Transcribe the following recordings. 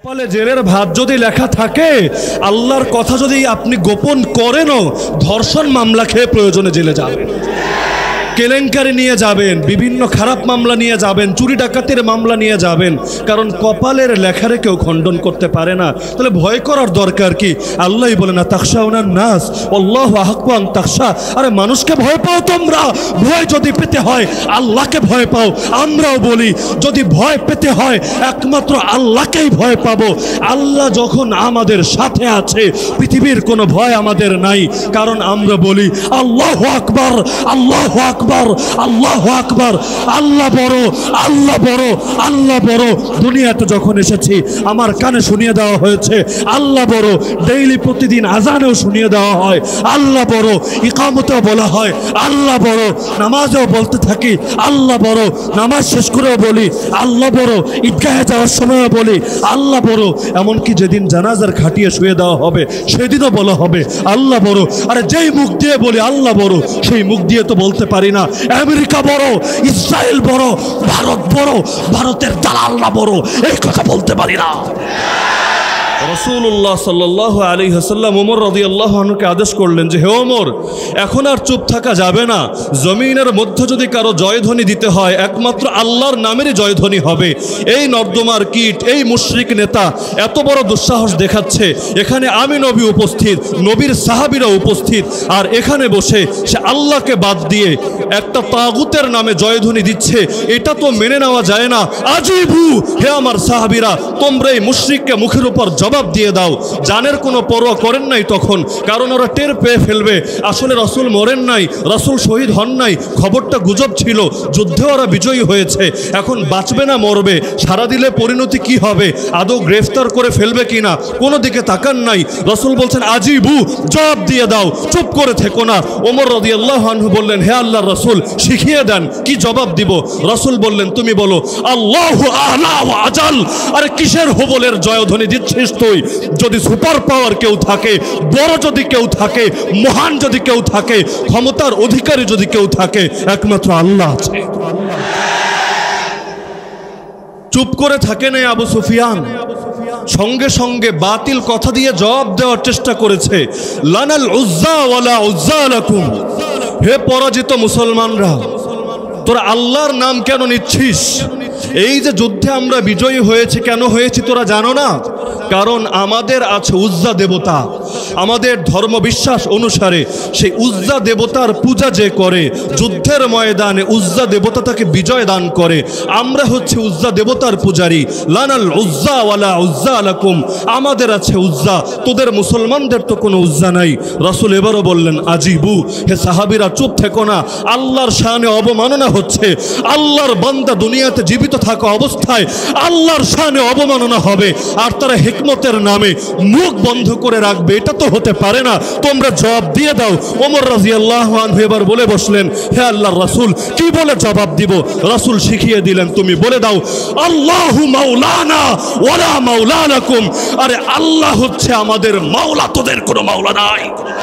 কপালে জেলের ভাত যদি লেখা থাকে, আল্লাহর কথা যদি আপনি গোপন করেনও, ধর্ষণ মামলা খেয়ে প্রয়োজনে জেলে যাবেন, কেলেঙ্কারি নিয়ে যাবেন, বিভিন্ন খারাপ মামলা নিয়ে যাবেন, চুরি ডাকাতির মামলা নিয়ে যাবেন, কারণ কপালের লেখারে কেউ খণ্ডন করতে পারে না। তাহলে ভয় করার দরকার কি? আল্লাহই বলে না তাখশাউনান নাস আল্লাহু আহাক্কু আন তাখশা। আরে মানুষকে ভয় পাও তোমরা, ভয় যদি পেতে হয় আল্লাহকে ভয় পাও। আমরাও বলি যদি ভয় পেতে হয় একমাত্র আল্লাহকেই ভয় পাবো। আল্লাহ যখন আমাদের সাথে আছে পৃথিবীর কোনো ভয় আমাদের নাই, কারণ আমরা বলি আল্লাহু আকবার, আল্লাহু আকবার, আল্লাহু আকবার, আল্লাহ বড়, আল্লাহ বড়, আল্লাহ বড়। দুনিয়াতে যখন এসেছি আমার কানে শুনিয়ে দেওয়া হয়েছে আল্লাহ বড়, ডেইলি প্রতিদিন আজানেও শুনিয়ে দেওয়া হয় আল্লাহ বড়, ইকামতেও বলা হয় আল্লাহ বড়, নামাজেও বলতে থাকি আল্লাহ বড়, নামাজ শেষ করেও বলি আল্লাহ বড়, ঈদগাহে যাওয়ার সময়ও বলি আল্লাহ বড়, এমনকি যেদিন জানাজার খাটিয়ে শুয়ে দেওয়া হবে সেদিনও বলা হবে আল্লাহ বড়। আরে যেই মুখ দিয়ে বলি আল্লাহ বড়, সেই মুখ দিয়ে তো বলতে পারি না আমেরিকা বড়, ইসরায়েল বড়, ভারত বড়, ভারতের দালালরা বড়, এই কথা বলতে পারি না। রাসূলুল্লাহ সাল্লাল্লাহু আলাইহি ওয়াসাল্লাম ওমর রাদিয়াল্লাহু আনহুকে আদেশ করলেন যে হে ওমর, এখন আর চুপ থাকা যাবে না। জমিনের মধ্যে যদি কারো জয়ধ্বনি দিতে হয় একমাত্র আল্লাহর নামেরই জয়ধ্বনি হবে। এই নর্দমার কীট, এই মুশরিক নেতা এত বড় দুঃসাহস দেখাচ্ছে, এখানে আমি নবী উপস্থিত, নবীর সাহাবীরা উপস্থিত, আর এখানে বসে সে আল্লাহকে বাদ দিয়ে একটা তাগুতের নামে জয়ধ্বনি দিচ্ছে, এটা তো মেনে নেওয়া যায় না। আজিবু, হে আমার সাহাবীরা, তোমরা এই মুশরিককে মুখের উপর জবাব দিয়ে দাও। জানের কোনো পরোয়া করেন নাই তখন, কারণ ওরা টের পেয়ে ফেলবে আসলে রাসূল মরেন নাই, রাসূল শহীদ হন নাই, খবরটা গুজব ছিল, যুদ্ধে ওরা বিজয়ী হয়েছে, এখন বাঁচবে না মরবে, সারা দিলে পরিণতি কি হবে, আদৌ গ্রেফতার করে ফেলবে কিনা, কোনো দিকে তাকান নাই। রাসূল বলছেন আজিবু, জবাব দিয়ে দাও, চুপ করে থেকো না। ওমর রাদিয়াল্লাহু আনহু বললেন হে আল্লাহর রাসূল শিখিয়ে দেন, কি জবাব দিব? রাসূল বললেন তুমি বলো আল্লাহু আ'লা ওয়া আজাল। আরে কিসের হুবলের জয়ধ্বনি দিচ্ছিস তুই? যদি সুপার পাওয়ার কেউ থাকে, বড় যদি কেউ থাকে, মহান যদি কেউ থাকে, ক্ষমতার অধিকারী যদি কেউ থাকে, একমাত্র আল্লাহ আছে। চুপ করে থাকে না আবু সুফিয়ান, সঙ্গে সঙ্গে বাতিল কথা দিয়ে জবাব দেওয়ার চেষ্টা করেছে লানাল উজ্জা ওয়ালা উজ্জা লাকুম। হে পরাজিত মুসলমানরা, তোরা আল্লাহর নাম কেন নিচ্ছিস? এই যে যুদ্ধে আমরা বিজয়ী হয়েছি, কেন হয়েছি তোরা জানো না? কারণ আমাদের আছে উজ্জা দেবতা। আমাদের ধর্ম বিশ্বাস অনুসারে সেই উজ্জা দেবতার পূজা যে করে, যুদ্ধের ময়দানে উজ্জা দেবতা তাকে বিজয় দান করে। আমরা হচ্ছে উজ্জা দেবতার পূজারী। লানাল উজ্জা ওয়ালা উজ্জা লাকুম, আমাদের আছে উজ্জা, তোদের মুসলমানদের তো কোনো উজ্জা নাই। রাসূল এবারও বললেন আজিবু, হে সাহাবীরা চুপ থেকো না, আল্লাহর শানে অবমাননা হচ্ছে। আল্লাহর বান্দা দুনিয়াতে জীবিত থাকা অবস্থায় আল্লাহর শানে অবমাননা হবে, আর তারা হিকমতের নামে মুখ বন্ধ করে রাখবে, এটা তো হতে পারে না। তোমরা জবাব দিয়ে দাও। ওমর রাদিয়াল্লাহু আনহু এবার বলে বসলেন হে আল্লাহর রাসূল কি বলে জবাব দিব? রাসূল শিখিয়ে দিলেন তুমি বলে দাও আল্লাহু মাওলানা ওয়ালা মাওলা লাকুম। আরে আল্লাহ হচ্ছে আমাদের মাওলা, তোদের কোনো মাওলা নাই।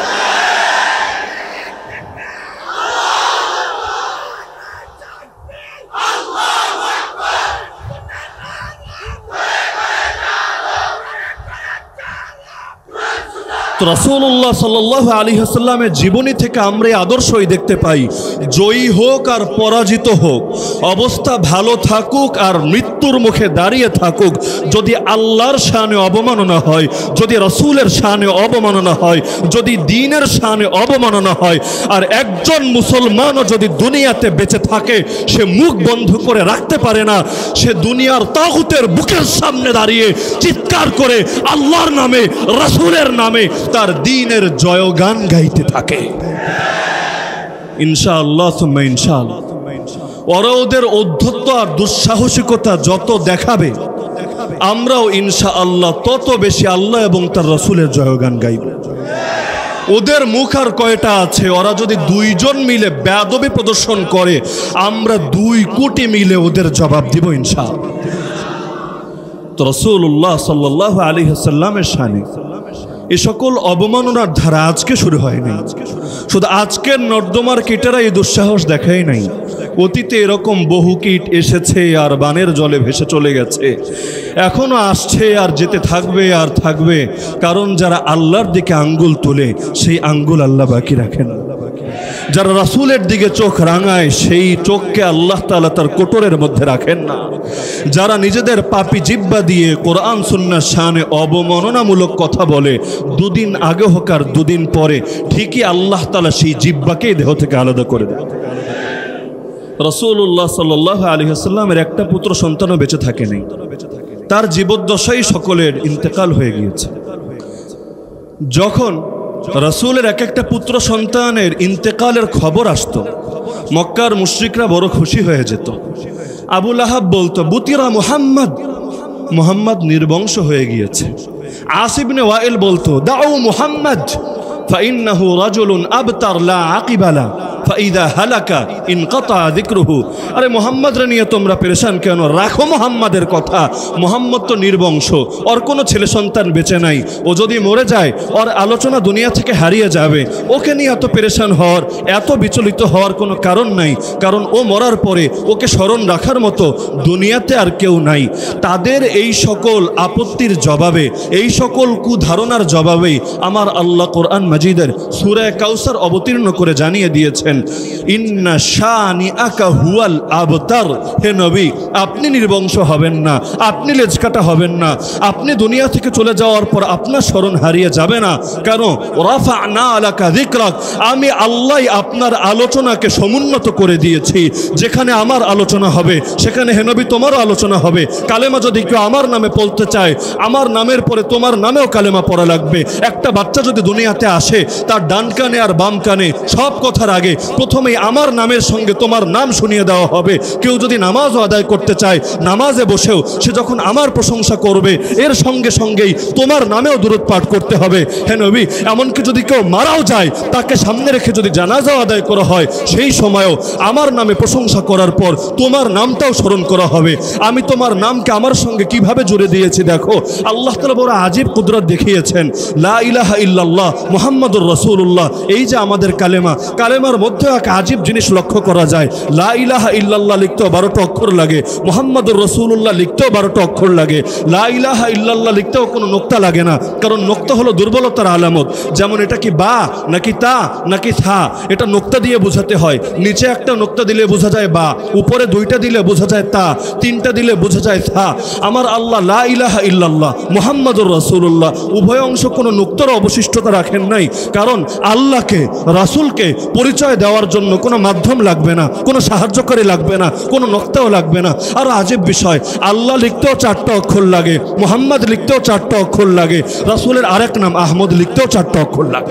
তো রাসূলুল্লাহ সাল্লাল্লাহু আলাইহি ওয়াসাল্লামের জীবনী থেকে আমরা এই আদর্শই দেখতে পাই, জয়ী হোক আর পরাজিত হোক, অবস্থা ভালো থাকুক আর মৃত্যুর মুখে দাঁড়িয়ে থাকুক, যদি আল্লাহর শানে অবমাননা হয়, যদি রাসূলের শানে অবমাননা হয়, যদি দ্বীনের শানে অবমাননা হয়, আর একজন মুসলমানও যদি দুনিয়াতে বেঁচে থাকে সে মুখ বন্ধ করে রাখতে পারে না, সে দুনিয়ার তাগুতের বুকের সামনে দাঁড়িয়ে চিৎকার করে আল্লাহর নামে, রাসূলের নামে তার দ্বীনের জয়গান গাইতে থাকে ইনশাআল্লাহ সুম্মা ইনশাআল্লাহ। ওরা ওদের অধ্যত্ব আর দুঃসাহসিকতা যত দেখাবে, আমরাও ইনশাআল্লাহ তত বেশি আল্লাহ এবং তার রাসূলের জয়গান গাইব। ওদের মুখ আর কয়টা আছে? ওরা যদি দুইজন মিলে বেয়াদবি প্রদর্শন করে, আমরা 2 কোটি মিলে ওদের জবাব দিব ইনশাআল্লাহ। তো রাসূলুল্লাহ সাল্লাল্লাহু আলাইহি ওয়াসাল্লামের শানে এই সকল অবমাননার ধারা আজকে শুরু হয়নি, শুধু আজকের নর্দমার কীটেরা এই দুঃসাহস দেখাই নাই। অতীতে এরকম বহু কীট এসেছে আর বানের জলে ভেসে চলে গেছে, এখনো আসছে আর যেতে থাকবে আর থাকবে। কারণ যারা আল্লাহর দিকে আঙ্গুল তোলে সেই আঙ্গুল আল্লাহ বাকি রাখেন। যারা রাসূলের দিকে চোখ রাঙায় সেই চোখকে আল্লাহ তাআলা তার কোটরের মধ্যে রাখেন না। যারা নিজেদের পাপী জিহ্বা দিয়ে কোরআন সুন্নাহর শানে অবমাননামূলক কথা বলে, দুদিন আগে হোক আর দুদিন পরে ঠিকই আল্লাহ তাআলা সেই জিহ্বাকে দেহ থেকে আলাদা করে দেন। রাসূলুল্লাহ সাল্লাল্লাহু আলাইহি ওয়াসাল্লামের একটা পুত্র সন্তানও বেঁচে থাকেনি, তার জীবদ্দশায় সকলের ইন্তেকাল হয়ে গিয়েছে। যখন রাসূলের এক একটা পুত্র সন্তানের ইন্তেকালের খবর আসতো, মক্কার মুশরিকরা বড় খুশি হয়ে যেত। আবু লাহাব বলতো, বুতিরা মুহাম্মদ, মুহাম্মদ নির্বংশ হয়ে গিয়েছে। আস ইবনে ওয়াইল বলতো, দাউ মুহাম্মদ ফাইন্নাহু রাজুলুন আবতার লা আকিবা লা ফাইদা হালাকা ইনকাতা যিকরুহু। আরে মুহাম্মদরে নিয়ে তোমরা পেরেশান কেন? রাখো মুহাম্মাদের কথা। মুহাম্মদ তো নির্বংশ, ওর কোনো ছেলে সন্তান বেঁচে নাই, ও যদি মরে যায় ওর আলোচনা দুনিয়া থেকে হারিয়ে যাবে। ওকে নিয়ে এত পেরেশান হওয়ার, এত বিচলিত হওয়ার কোনো কারণ নাই, কারণ ও মরার পরে ওকে স্মরণ রাখার মতো দুনিয়াতে আর কেউ নাই। তাদের এই সকল আপত্তির জবাবে, এই সকল কুধারণার জবাবে আমার আল্লাহ কোরআন মাজিদের সূরা কাউসার অবতীর্ণ করে জানিয়ে দিয়েছেন, ইন্না শানিআকা হুয়াল আবতার। হে নবী, আপনি নির্বংশ হবেন না, আপনি লেজকাটা হবেন না, আপনি দুনিয়া থেকে চলে যাওয়ার পর আপনার স্মরণ হারিয়ে যাবে না। কেন? রাফা'না আলাকা যিকরাক, আমি আল্লাহ আপনার আলোচনাকে সমুন্নত করে দিয়েছি। যেখানে আমার আলোচনা হবে সেখানে হে নবী তোমারও আলোচনা হবে। কালেমা যদি কেউ আমার নামে পড়তে চায়, আমার নামের পরে তোমার নামেও কালেমা পড়া লাগবে। একটা বাচ্চা যদি দুনিয়াতে আসে, তার ডান কানে আর বাম কানে সব কথার আগে প্রথমেই আমার নামের সঙ্গে তোমার নাম শুনিয়ে দেওয়া হবে। কেউ যদি নামাজও আদায় করতে চায়, নামাজে বসেও সে যখন আমার প্রশংসা করবে, এর সঙ্গে সঙ্গেই তোমার নামেও দুরূদ পাঠ করতে হবে। হে নবী, এমনকি যদি কেউ মারাও যায়, তাকে সামনে রেখে যদি জানাজাও আদায় করা হয়, সেই সময়ও আমার নামে প্রশংসা করার পর তোমার নামটাও স্মরণ করা হবে। আমি তোমার নামকে আমার সঙ্গে কিভাবে জুড়ে দিয়েছি দেখো। আল্লাহ তাআলা বড় আজীব কুদরত দেখিয়েছেন। লা ইলাহা ইল্লাল্লাহ মুহাম্মাদুর রাসূলুল্লাহ, এই যে আমাদের কালেমা, কালেমার মধ্যে এক আজীব জিনিস লক্ষ্য করা যায়। লা ইলাহা ইল্লাল্লাহ লিখতেও 12টা অক্ষর লাগে, মুহাম্মাদুর রাসূলুল্লাহ লিখতেও 12টা অক্ষর লাগে। লা ইলাহা ইল্লাল্লাহ লিখতেও কোনো নোক্তা লাগে না, কারণ নোক্তা হলো দুর্বলতার আলামত। যেমন এটা কি বা নাকি তা নাকি থা, এটা নোক্তা দিয়ে বোঝাতে হয়। নিচে একটা নোক্তা দিলে বোঝা যায় বা, উপরে দুইটা দিলে বোঝা যায় তা, তিনটা দিলে বোঝা যায় থা। আমার আল্লাহ লা ইলাহা ইল্লাল্লাহ মুহাম্মাদুর রাসূলুল্লাহ উভয় অংশ কোনো নোক্তার অবশিষ্টতা রাখেন নাই, কারণ আল্লাহকে, রাসূলকে পরিচয় দেওয়ার জন্য কোনো মাধ্যম লাগবে না, কোনো সাহায্যকারী লাগবে না, কোনো নোক্তাও লাগবে না। আর আজীব বিষয়, আল্লাহ লিখতেও 4টা অক্ষর লাগে, মুহাম্মদ লিখতেও 4টা অক্ষর লাগে, রাসূলের আরেক নাম আহমদ লিখতেও 4টা অক্ষর লাগে।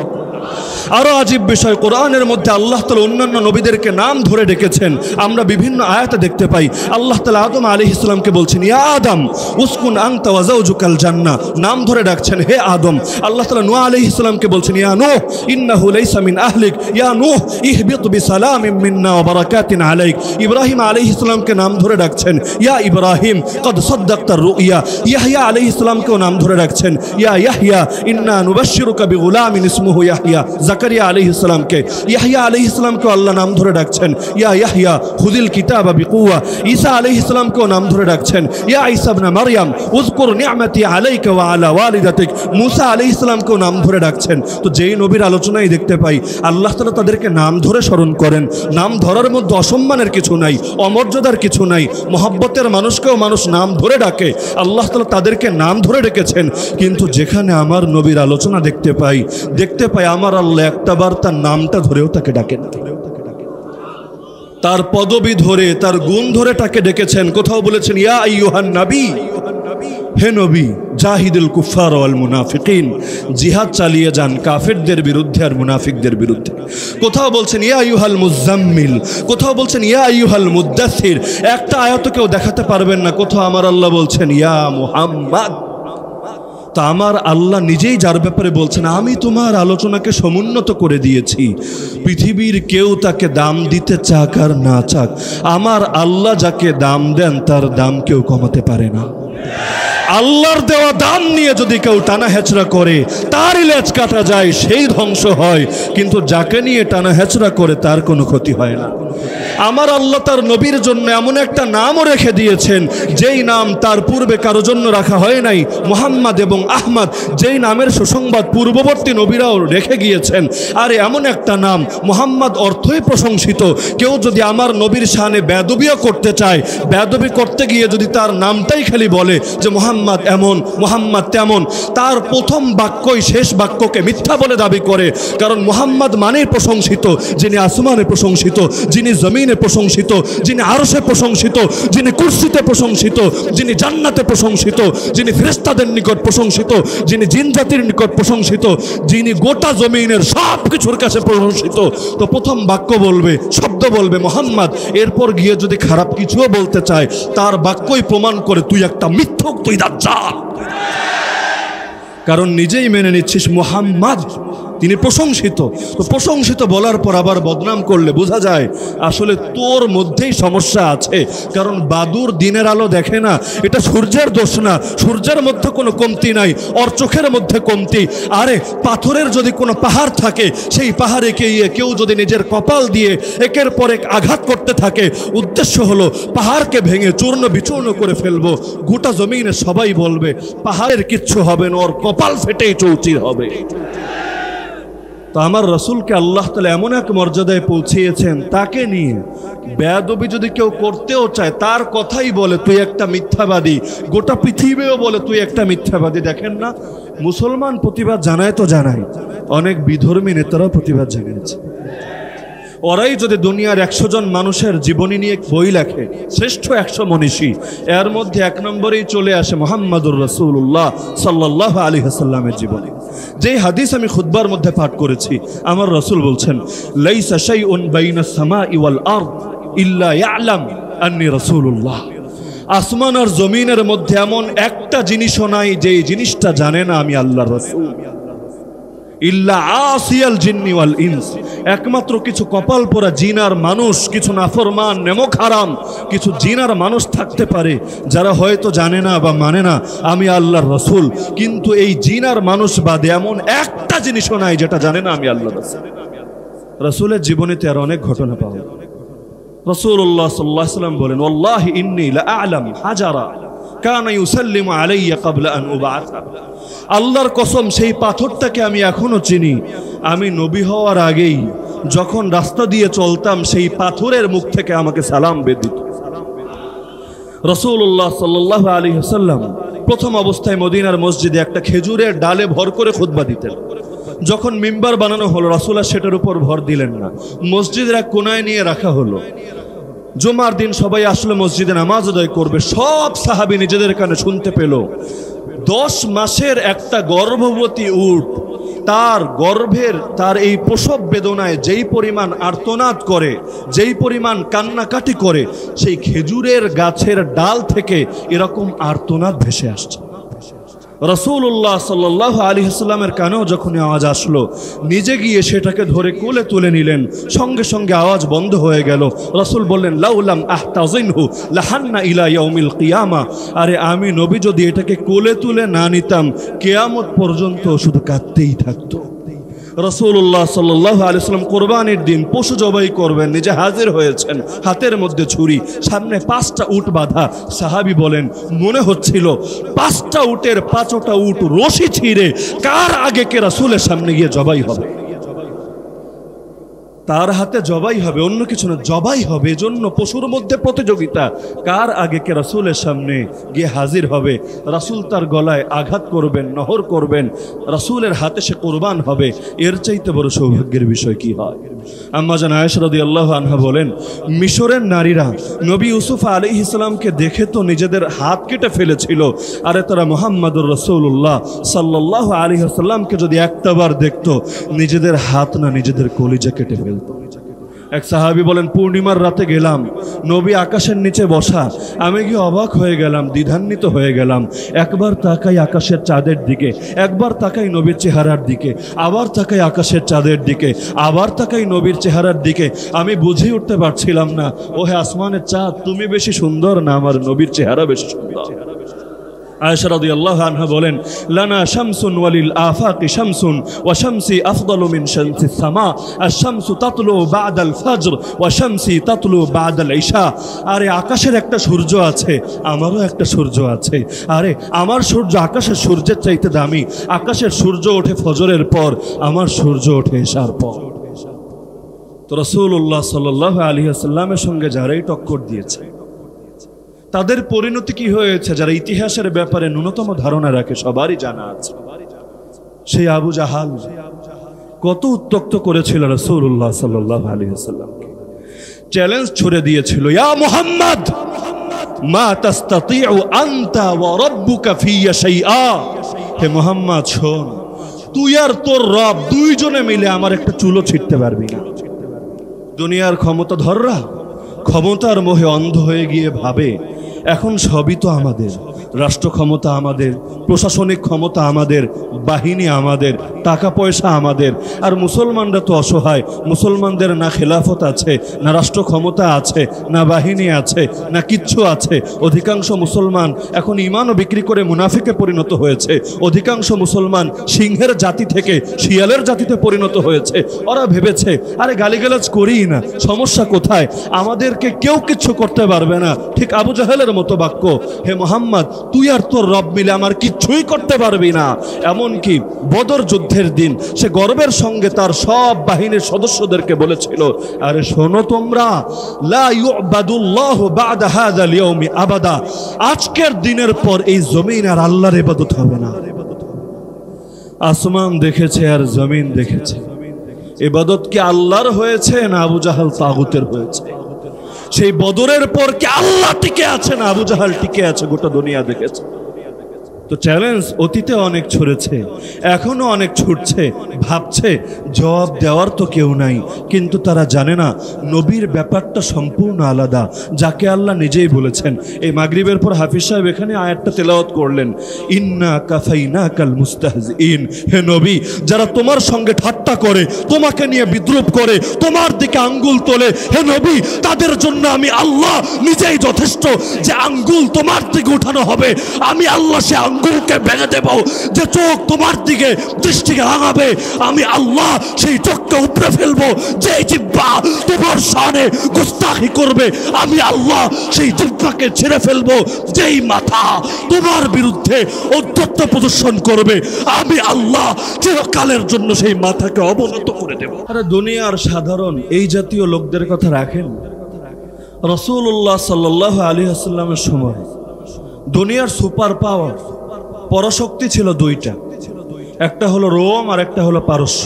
আরো আজীব বিষয়, কোরআনের মধ্যে আল্লাহ তাআলা অন্যান্য নবীদেরকে নাম ধরে ডেকেছেন। আমরা বিভিন্ন আয়াতে দেখতে পাই আল্লাহ তাআলা আদম আলাইহিস সালামকে বলছেন, ইয়া আদম উসকুন আনতা ওয়া যাওজুকাল জান্নাহ, নাম ধরে ডাকছেন হে আদম। আল্লাহ তাআলা নূহ আলাইহিস সালামকে বলছেন, ইয়া নূহ ইন্নাহু লাইসা মিন আহলিক, ইয়া নূহ ইহবিত বিসালামিন মিন্না ওয়া বারাকাতিন আলাইক। ইব্রাহিম আলাইহিস সালামকে নাম ধরে ডাকছেন, ইয়া ইব্রাহিম কদ সাদ্দাকতার রুইয়া। ইয়াহইয়া আলাইহিস সালামকেও নাম ধরে ডাকছেন, ইয়া ইয়াহইয়া ইন্না নুবাশশিরুকা বিগুলামিন ইসমুহু ইয়াহইয়া। জাকারিয়া আলাইহিস সালামকে, ইয়াহইয়া আলাইহিস সালামকেও আল্লাহ নাম ধরে ডাকছেন, ইয়া ইয়াহইয়া খুযিল কিতাবা বিকুওয়া। ঈসা আলাইহিস সালামকেও নাম ধরে ডাকছেন, ইয়া ঈসা ইবনে মারইয়াম উযকুর নি'মাতি আলাইকা ওয়া আলা ওয়ালিদাতিক। মুসা আলাইহিস সালামকেও নাম ধরে ডাকছেন। তো যেই নবীর আলোচনায় দেখতে পাই আল্লাহ তাআলা তাদেরকে নাম ধরে স্মরণ করেন। নাম ধরার মধ্যে অসম্মানের কিছু নাই, অমর্যাদার কিছু নাই। মহব্বতের মানুষকেও মানুষ নাম ধরে ডাকে, আল্লাহ তাআলা তাদেরকে নাম ধরে ডেকেছেন। কিন্তু যেখানে আমার নবীর আলোচনা দেখতে পাই আমার আল্লাহ একটাবার তার নামটা ধরেও তাকে ডাকেন, তার পদবি ধরে, তার গুণ ধরে তাকে ডেকেছেন। কোথাও বলেছেন, ইয়া আইয়ুহান নবী, হে নবী জাহিদুল কুফার ওয়াল মুনাফিকিন, জিহাদ চালিয়ে যান কাফেরদের বিরুদ্ধে আর মুনাফিকদের বিরুদ্ধে। কোথাও বলছেন ইয়া আইয়ুহাল মুজাম্মিল, কোথাও বলছেন ইয়া আইয়ুহাল মুদ্দাসির। একটা আয়াত কেউ দেখাতে পারবেন না কোথাও আমার আল্লাহ বলছেন ইয়া মুহাম্মদ। তা আমার আল্লাহ নিজেই যার ব্যাপারে বলছেন, আমি তোমার আলোচনাকে সমুন্নত করে দিয়েছি, পৃথিবীর কেউ তাকে দাম দিতে চাক আর না চাক, আমার আল্লাহ যাকে দাম দেন তার দাম কেউ কমাতে পারে না। আল্লাহর দেওয়া দাম নিয়ে যদি কেউ টানা হেচড়া করে তারই লেজ কাটা যায়, সেই ধ্বংস হয়। কিন্তু যাকে নিয়ে টানা হেচড়া করে তার কোনো ক্ষতি হয় না। আমার আল্লাহ তার নবীর জন্য এমন একটা নামও রেখে দিয়েছেন যেই নাম তার পূর্বে কারো জন্য রাখা হয় নাই, মুহাম্মদ এবং আহমদ, যেই নামের সুসংবাদ পূর্ববর্তী নবীরাও রেখে গিয়েছেন। আর এমন একটা নাম, মুহাম্মদ অর্থই প্রশংসিত। কেউ যদি আমার নবীর শানে বেয়াদবিও করতে চায়, বেয়াদবি করতে গিয়ে যদি তার নামটাই খালি বলে যে মুহাম্মদ এমন, মুহাম্মদ তেমন, তার প্রথম বাক্যই শেষ বাক্যকে মিথ্যা বলে দাবি করে। কারণ মুহাম্মদ মানেই প্রশংসিত, যিনি আসমানে প্রশংসিত, যিনি জমিনে প্রশংসিত, যিনি আরশে প্রশংসিত, যিনি কুরসিতে প্রশংসিত, যিনি জান্নাতে প্রশংসিত, যিনি ফেরেশতাদের নিকট প্রশংসিত, যিনি জিন জাতির নিকট প্রশংসিত, যিনি গোটা জমিনের সব কিছুর কাছে প্রশংসিত। তো প্রথম বাক্য বলবে, শব্দ বলবে মুহাম্মদ, এরপর গিয়ে যদি খারাপ কিছুও বলতে চায় তার বাক্যই প্রমাণ করে তুই একটা মিথ্যক, তুই দাজ্জাল। কারণ নিজেই মেনে নিচ্ছিস মুহাম্মদ তিনি প্রশংসিত। তো প্রশংসিত বলার পর আবার বদনাম করলে বোঝা যায় আসলে তোর মধ্যেই সমস্যা আছে। কারণ বাদুর দিনের আলো দেখে না, এটা সূর্যের দোষ না, সূর্যের মধ্যে কোনো কমতি নাই, ওর চোখের মধ্যে কমতি। আরে পাথরের যদি কোনো পাহাড় থাকে, সেই পাহাড়ে গিয়ে কেউ যদি নিজের কপাল দিয়ে একের পর এক আঘাত করতে থাকে, উদ্দেশ্য হলো পাহাড়কে ভেঙে চূর্ণ বিচূর্ণ করে ফেলবো, গোটা জমিনে সবাই বলবে পাহাড়ের কিচ্ছু হবে না, ওর কপাল ফেটেই চৌচির হবে। তো আমার রসুলকে আল্লাহ তাআলা এমন এক মর্যাদায় পৌঁছিয়েছেন, তাকে নিয়ে বেয়াদবি যদি কেউ করতেও চায় তার কথাই বলে তুই একটা মিথ্যাবাদী, গোটা পৃথিবীও বলে তুই একটা মিথ্যাবাদী। দেখেন না, মুসলমান প্রতিবাদ জানায় তো জানায়, অনেক বিধর্মী নেতারাও প্রতিবাদ জানিয়েছে। ওরাই যদি দুনিয়ার 100 জন মানুষের জীবনী নিয়ে বই লেখে, শ্রেষ্ঠ 100 মনীষী, এর মধ্যে 1 নম্বরেই চলে আসে মুহাম্মাদুর রাসূলুল্লাহ সাল্লাল্লাহু আলাইহি ওয়াসাল্লামের জীবনী। যেই হাদিস আমি খুতবার মধ্যে পাঠ করেছি, আমার রাসূল বলছেন লাইসা শাইউন বাইনাস সামাই ওয়াল আরদ ইল্লা ইয়ালাম আন্নী রাসূলুল্লাহ। আসমান আর জমিনের মধ্যে এমন একটা জিনিসও নাই যেই জিনিসটা জানে না আমি আল্লাহর রাসূল। ইল্লা আসিয়াল জিন্নি ওয়াল ইনস, একমাত্র কিছু কপাল পোড়া জিন আর মানুষ, কিছু নাফরমান নেমক হারাম কিছু জিন আর মানুষ থাকতে পারে যারা হয়তো জানে না বা মানে না আমি আল্লাহর রাসূল। কিন্তু এই জিন আর মানুষ বাদে এমন একটা জিনিসও নাই যেটা জানে না আমি আল্লাহর রাসূল। রাসূলের জীবনীতে আর অনেক ঘটনা পাওয়া। রাসূলুল্লাহ সাল্লাল্লাহু আলাইহি ওয়াসাল্লাম বলেন ওয়াল্লাহি ইন্নী লা আ'লাম হাজারা কানা ইউসাল্লিমু আলাইয়া ক্বাবলা আন উবআথা। আল্লাহর কসম, সেই পাথরটাকে আমি এখনো চিনি। আমি নবী হওয়ার আগেই যখন রাস্তা দিয়ে চলতাম সেই পাথরের মুখ থেকে আমাকে সালাম বের দিত। রাসূলুল্লাহ সাল্লাল্লাহু আলাইহি ওয়াসাল্লাম প্রথম অবস্থায় মদিনার মসজিদে একটা খেজুরের ডালে ভর করে খুতবা দিতেন। যখন মিম্বার বানানো হলো, রাসূল সেটার উপর ভর দিলেন না, মসজিদের এক কোনায় নিয়ে রাখা হলো। জুমার দিন সবাই আসলে মসজিদে নামাজ আদায় করবে, সব সাহাবী নিজেদের কানে শুনতে পেল 10 মাসের একটা গর্ভবতী উট তার গর্ভের তার এই প্রসব বেদনায় যেই পরিমাণ আর্তনাদ করে, যেই পরিমাণ কান্নাকাটি করে, সেই খেজুরের গাছের ডাল থেকে এরকম আর্তনাদ ভেসে আসছে। রাসূলুল্লাহ সাল্লাল্লাহু আলাইহি ওয়াসাল্লামের কানেও যখন আওয়াজ আসলো, নিজে গিয়ে সেটাকে ধরে কোলে তুলে নিলেন। সঙ্গে সঙ্গে আওয়াজ বন্ধ হয়ে গেল। রাসূল বললেন লাউলাম আহতাজিনহু লাহান্না ইলা ইয়াউমিল কিয়ামা। আরে আমি নবী যদি এটাকে কোলে তুলে না নিতাম, কিয়ামত পর্যন্ত শুধু কাঁদতেই থাকতো। রাসূলুল্লাহ সাল্লাল্লাহু আলাইহি ওয়াসাল্লাম কোরবানির দিন পশু জবাই করবেন, নিজে হাজির হয়েছেন, হাতের মধ্যে ছুরি, সামনে 5টা উট বাঁধা। সাহাবী বলেন মনে হচ্ছিল 5টা উটের 5টা উট রশি ছিঁড়ে কার আগে কে রাসূলের সামনে গিয়ে জবাই হবে, তার হাতে জবাই হবে, অন্য কিছু না, জবাই হবে। এজন্য পশুর মধ্যে প্রতিযোগিতা, কার আগে কে রাসূলের সামনে গিয়ে হাজির হবে। রাসূল তার গলায় আঘাত করবেন, নহর করবেন, রাসূলের হাতে সে কোরবান হবে। এর চাইতে বড় সৌভাগ্যের বিষয় কি হয়? আম্মা জান আয়েশা রাদিয়াল্লাহু আনহা বলেন মিশরের নারীরা নবী ইউসুফ আলাইহিস সালামকে দেখে তো নিজেদের হাত কেটে ফেলেছিল। আরে তারা মুহাম্মাদুর রাসূলুল্লাহ সাল্লাল্লাহু আলাইহি ওয়াসাল্লামকে যদি একটাবার দেখতো, নিজেদের হাত না নিজেদের কলিজা কেটে ফেলত। এক সাহাবী বলেন পূর্ণিমার রাতে গেলাম, নবী আকাশের নিচে বসা, আমি গিয়ে অবাক হয়ে গেলাম, দ্বিধান্বিত হয়ে গেলাম। একবার তাকাই আকাশের চাঁদের দিকে, একবার তাকাই নবীর চেহারার দিকে, আবার তাকাই আকাশের চাঁদের দিকে, আবার তাকাই নবীর চেহারার দিকে। আমি বুঝে উঠতে পারছিলাম না, ওহে আসমানের চাঁদ, তুমি বেশি সুন্দর না আমার নবীর চেহারা বেশি সুন্দর? আয়েশা রাদিয়াল্লাহু আনহা বলেন, লানা শামসুন ওয়ালিল আফাকি শামসুন ওয়া শামসি আফদালু মিন শামসিস সামা, আশ-শামসু তাতলু বা'দাল ফজর ওয়া শামসি তাতলু বা'দাল ইশা। আরে আকাশের একটা সূর্য আছে, আমারও একটা সূর্য আছে। আরে আমার সূর্য আকাশের সূর্যের চাইতে দামি। আকাশের সূর্য ওঠে ফজরের পর, আমার সূর্য ওঠে ইশার পর। তো রাসূলুল্লাহ সাল্লাল্লাহু আলাইহি ওয়াসাল্লামের সঙ্গে যারাই টক্কর দিয়েছে তাদের পরিণতি কি হয়েছে, যারা ইতিহাসের ব্যাপারে ন্যূনতম ধারণা রাখে সবারই জানা আছে। সেই আবু জাহাল কত উত্তক্ত করেছিল রাসূলুল্লাহ সাল্লাল্লাহু আলাইহি ওয়াসাল্লামকে, চ্যালেঞ্জ ছুড়ে দিয়েছিল, ইয়া মুহাম্মদ মা তাস্তাতিউ আনতা ওয়া রাব্বুকা ফিয়া শাইআ। হে মুহাম্মদ শোন, তুই আর তোর রব দুইজনে মিলে আমার একটা চুলও ছিটতে পারবি না। দুনিয়ার ক্ষমতাধররা ক্ষমতার মোহে অন্ধ হয়ে গিয়ে ভাবে এখন সবই তো আমাদের, রাষ্ট্র ক্ষমতা আমাদের, প্রশাসনিক ক্ষমতা আমাদের, বাহিনী আমাদের, টাকা পয়সা আমাদের। আর মুসলমানরা তো অসহায়, মুসলমানদের না খেলাফত আছে, না রাষ্ট্র ক্ষমতা আছে, না বাহিনী আছে, না কিচ্ছু আছে। অধিকাংশ মুসলমান এখন ইমানও বিক্রি করে মুনাফিকে পরিণত হয়েছে। অধিকাংশ মুসলমান সিংহের জাতি থেকে শিয়ালের জাতিতে পরিণত হয়েছে। ওরা ভেবেছে আরে গালিগালাজ করি না, সমস্যা কোথায়, আমাদেরকে কেউ কিচ্ছু করতে পারবে না। ঠিক আবু জাহেলের মতো বাক্য, হে মুহাম্মদ তুই আর তোর রব মিলে আমার কিচ্ছুই করতে পারবি না। এমনকি বদর যুদ্ধের দিন সে গর্বের সঙ্গে তার সব বাহিনীর সদস্যদেরকে বলেছিল, আরে শোনো তোমরা, লা ইউবাদুল্লাহু বা'দা হাযাল ইয়াউমি আবাদা, আজকের দিনের পর এই জমিন আর আল্লাহর ইবাদত হবে না। আসমান দেখেছে আর জমিন দেখেছে, ইবাদত কি আল্লাহর হয়েছে না আবু জাহাল তাগুতের হয়েছে? সেই বদরের পর কি আল্লাহ টিকে আছে না আবু জাহাল টিকে আছে? গোটা দুনিয়া দেখেছে। তো চ্যালেঞ্জ অতীতে অনেক ছুড়েছে, এখনো অনেক ছুটছে, ভাবছে জবাব দেওয়ার তো কেউ নাই। কিন্তু তারা জানে না নবীর ব্যাপারটা সম্পূর্ণ আলাদা, যাকে আল্লাহ নিজেই বলেছেন। এই মাগরিবের পর হাফিজ সাহেব এখানে আয়াতটা তেলাওয়াত করলেন, ইন্না কাফাইনাকাল মুস্তাহজিইন। হে নবী, যারা তোমার সঙ্গে ঠাট্টা করে, তোমাকে নিয়ে বিদ্রুপ করে, তোমার দিকে আঙ্গুল তোলে, হে নবী তাদের জন্য আমি আল্লাহ নিজেই যথেষ্ট। যে আঙ্গুল তোমার দিকে উঠানো হবে, আমি আল্লাহ সে আঙ্গুলকে ভেঙে দেব। যে চোখ তোমার দিকে দৃষ্টিকে রাঙাবে, আমি আল্লাহ সেই চোখকে উপড়ে ফেলবো। যে জিহ্বা তোমার শানে গুস্তাখি করবে, আমি আল্লাহ সেই জিহ্বাকে ছেড়ে ফেলবো। যেই মাথা তোমার বিরুদ্ধে ঔদ্ধত্য প্রদর্শন করবে, আমি আল্লাহ চিরকালের জন্য সেই মাথাকে অবনত করে দেব। আরে দুনিয়ার সাধারণ এই জাতীয় লোকদের কথা রাখেন। রাসূলুল্লাহ সাল্লাল্লাহু আলাইহি ওয়াসাল্লামের সময় দুনিয়ার সুপার পাওয়ার পরাশক্তি ছিল দুইটা, একটা হলো রোম আর একটা হলো পারস্য।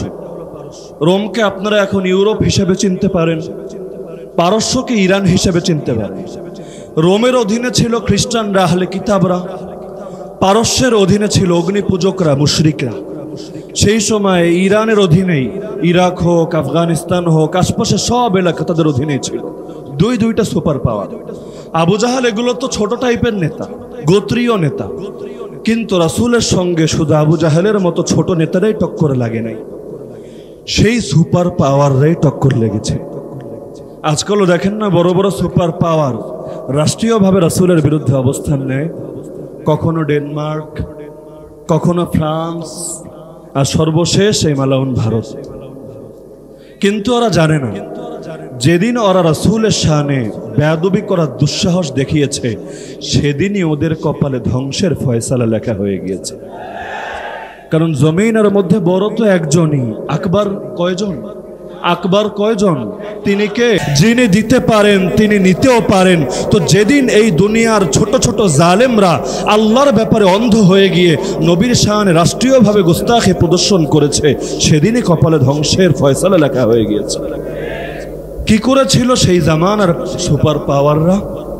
রোমকে আপনারা এখন ইউরোপ হিসেবে চিনতে পারেন, পারস্যকে ইরান হিসেবে চিনতে পারেন। রোমের অধীনে ছিল খ্রিস্টানরা, আহলে কিতাবরা। পারস্যের অধীনে ছিল অগ্নি পূজকরা, মুশরিকরা। সেই সময় ইরানের অধীনেই ইরাক হোক, আফগানিস্তান হোক, আশপাশের সব এলাকা তাদের অধীনেই ছিল। দুইটা সুপার পাওয়ার। আবু জাহাল এগুলো তো ছোট টাইপের নেতা, গোত্রীয় নেতা। কিন্তু রাসূলের সঙ্গে শুধু আবু জাহেলের মতো ছোট নেতারাই টক্কর লাগে নাই, সেই সুপার পাওয়াররাই টক্কর লেগেছে। আজকালও দেখেন না বড় বড় সুপার পাওয়ার রাষ্ট্রীয়ভাবে রাসূলের বিরুদ্ধে অবস্থান নেয়, কখনো ডেনমার্ক, কখনো ফ্রান্স, আর সর্বশেষ এই মালাউন ভারত। কিন্তু ওরা জানে না, যেদিন ওরা রাসূলের শানে বেয়াদবি করার দুঃসাহস দেখিয়েছে, সেদিনই ওদের কপালে ধ্বংসের ফয়সালা লেখা হয়ে গিয়েছে। কারণ জমিনের মধ্যে বড় তো একজনই। আকবর কয়জন? আকবর কয়জন? তিনি কে? যিনি দিতে পারেন তিনি নিতেও পারেন। তো যেদিন এই দুনিয়ার ছোট ছোট জালেমরা আল্লাহর ব্যাপারে অন্ধ হয়ে গিয়ে নবীর শানে রাষ্ট্রীয়ভাবে গুস্তাখি প্রদর্শন করেছে, সেদিনই কপালে ধ্বংসের ফয়সালা লেখা হয়ে গিয়েছে। কি করেছিল সেই জামানার সুপার পাওয়াররা?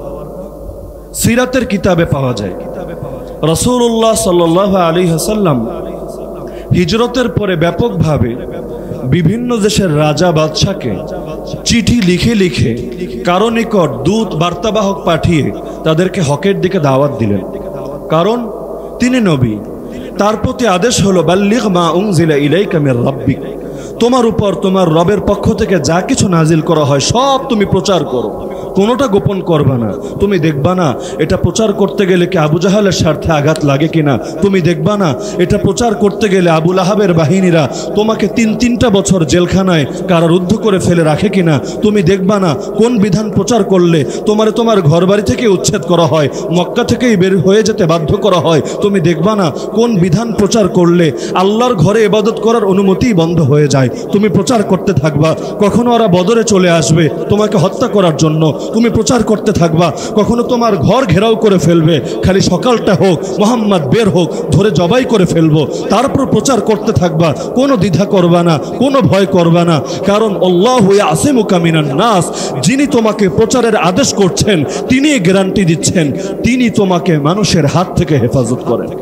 সিরাতের কিতাবে পাওয়া যায়, রাসূলুল্লাহ সাল্লাল্লাহু আলাইহি ওয়াসাল্লাম হিজরতের পরে ব্যাপকভাবে বিভিন্ন দেশের রাজা বাদশাকে চিঠি লিখে লিখে কারো নিকট দূত বার্তাবাহক পাঠিয়ে তাদেরকে হকের দিকে দাওয়াত দিলেন। কারণ তিনি নবী, তার প্রতি আদেশ হলো বাল্লিগ মা উনজিলা ইলাইকা মির রাব্বিক, তোমার উপর তোমার রবের পক্ষ থেকে যা কিছু নাজিল করা হয় সব তুমি প্রচার করো। কোনোটা গোপন করবা না। তুমি দেখবা না এটা প্রচার করতে গেলে কি আবু জাহালের স্বার্থে আঘাত লাগে কিনা, তুমি দেখবা না এটা প্রচার করতে গেলে আবু লাহাবের বাহিনীরা তোমাকে 3-3টা বছর জেলখানায় কারারুদ্ধ করে ফেলে রাখে কিনা, তুমি দেখবা না কোন বিধান প্রচার করলে তোমার ঘরবাড়ি থেকে উচ্ছেদ করা হয়, মক্কা থেকেই বের হয়ে যেতে বাধ্য করা হয়, তুমি দেখবা না কোন বিধান প্রচার করলে আল্লাহর ঘরে ইবাদত করার অনুমতিই বন্ধ হয়ে যায়। তুমি প্রচার করতে থাকবা, কখনো ওরা বদরে চলে আসবে তোমাকে হত্যা করার জন্য, তুমি প্রচার করতে থাকবা, কখনো তোমার ঘর ঘেরাও করে ফেলবে, খালি সকালটা হোক মোহাম্মদ বের হোক ধরে জবাই করে ফেলবো, তারপর প্রচার করতে থাকবা, কোনো দ্বিধা করবা না, কোনো ভয় করবা না। কারণ আল্লাহু ইয়াসিমুকা মিনান নাস, যিনি তোমাকে প্রচারের আদেশ করছেন তিনি গ্যারান্টি দিচ্ছেন তিনি তোমাকে মানুষের হাত থেকে হেফাজত করেন।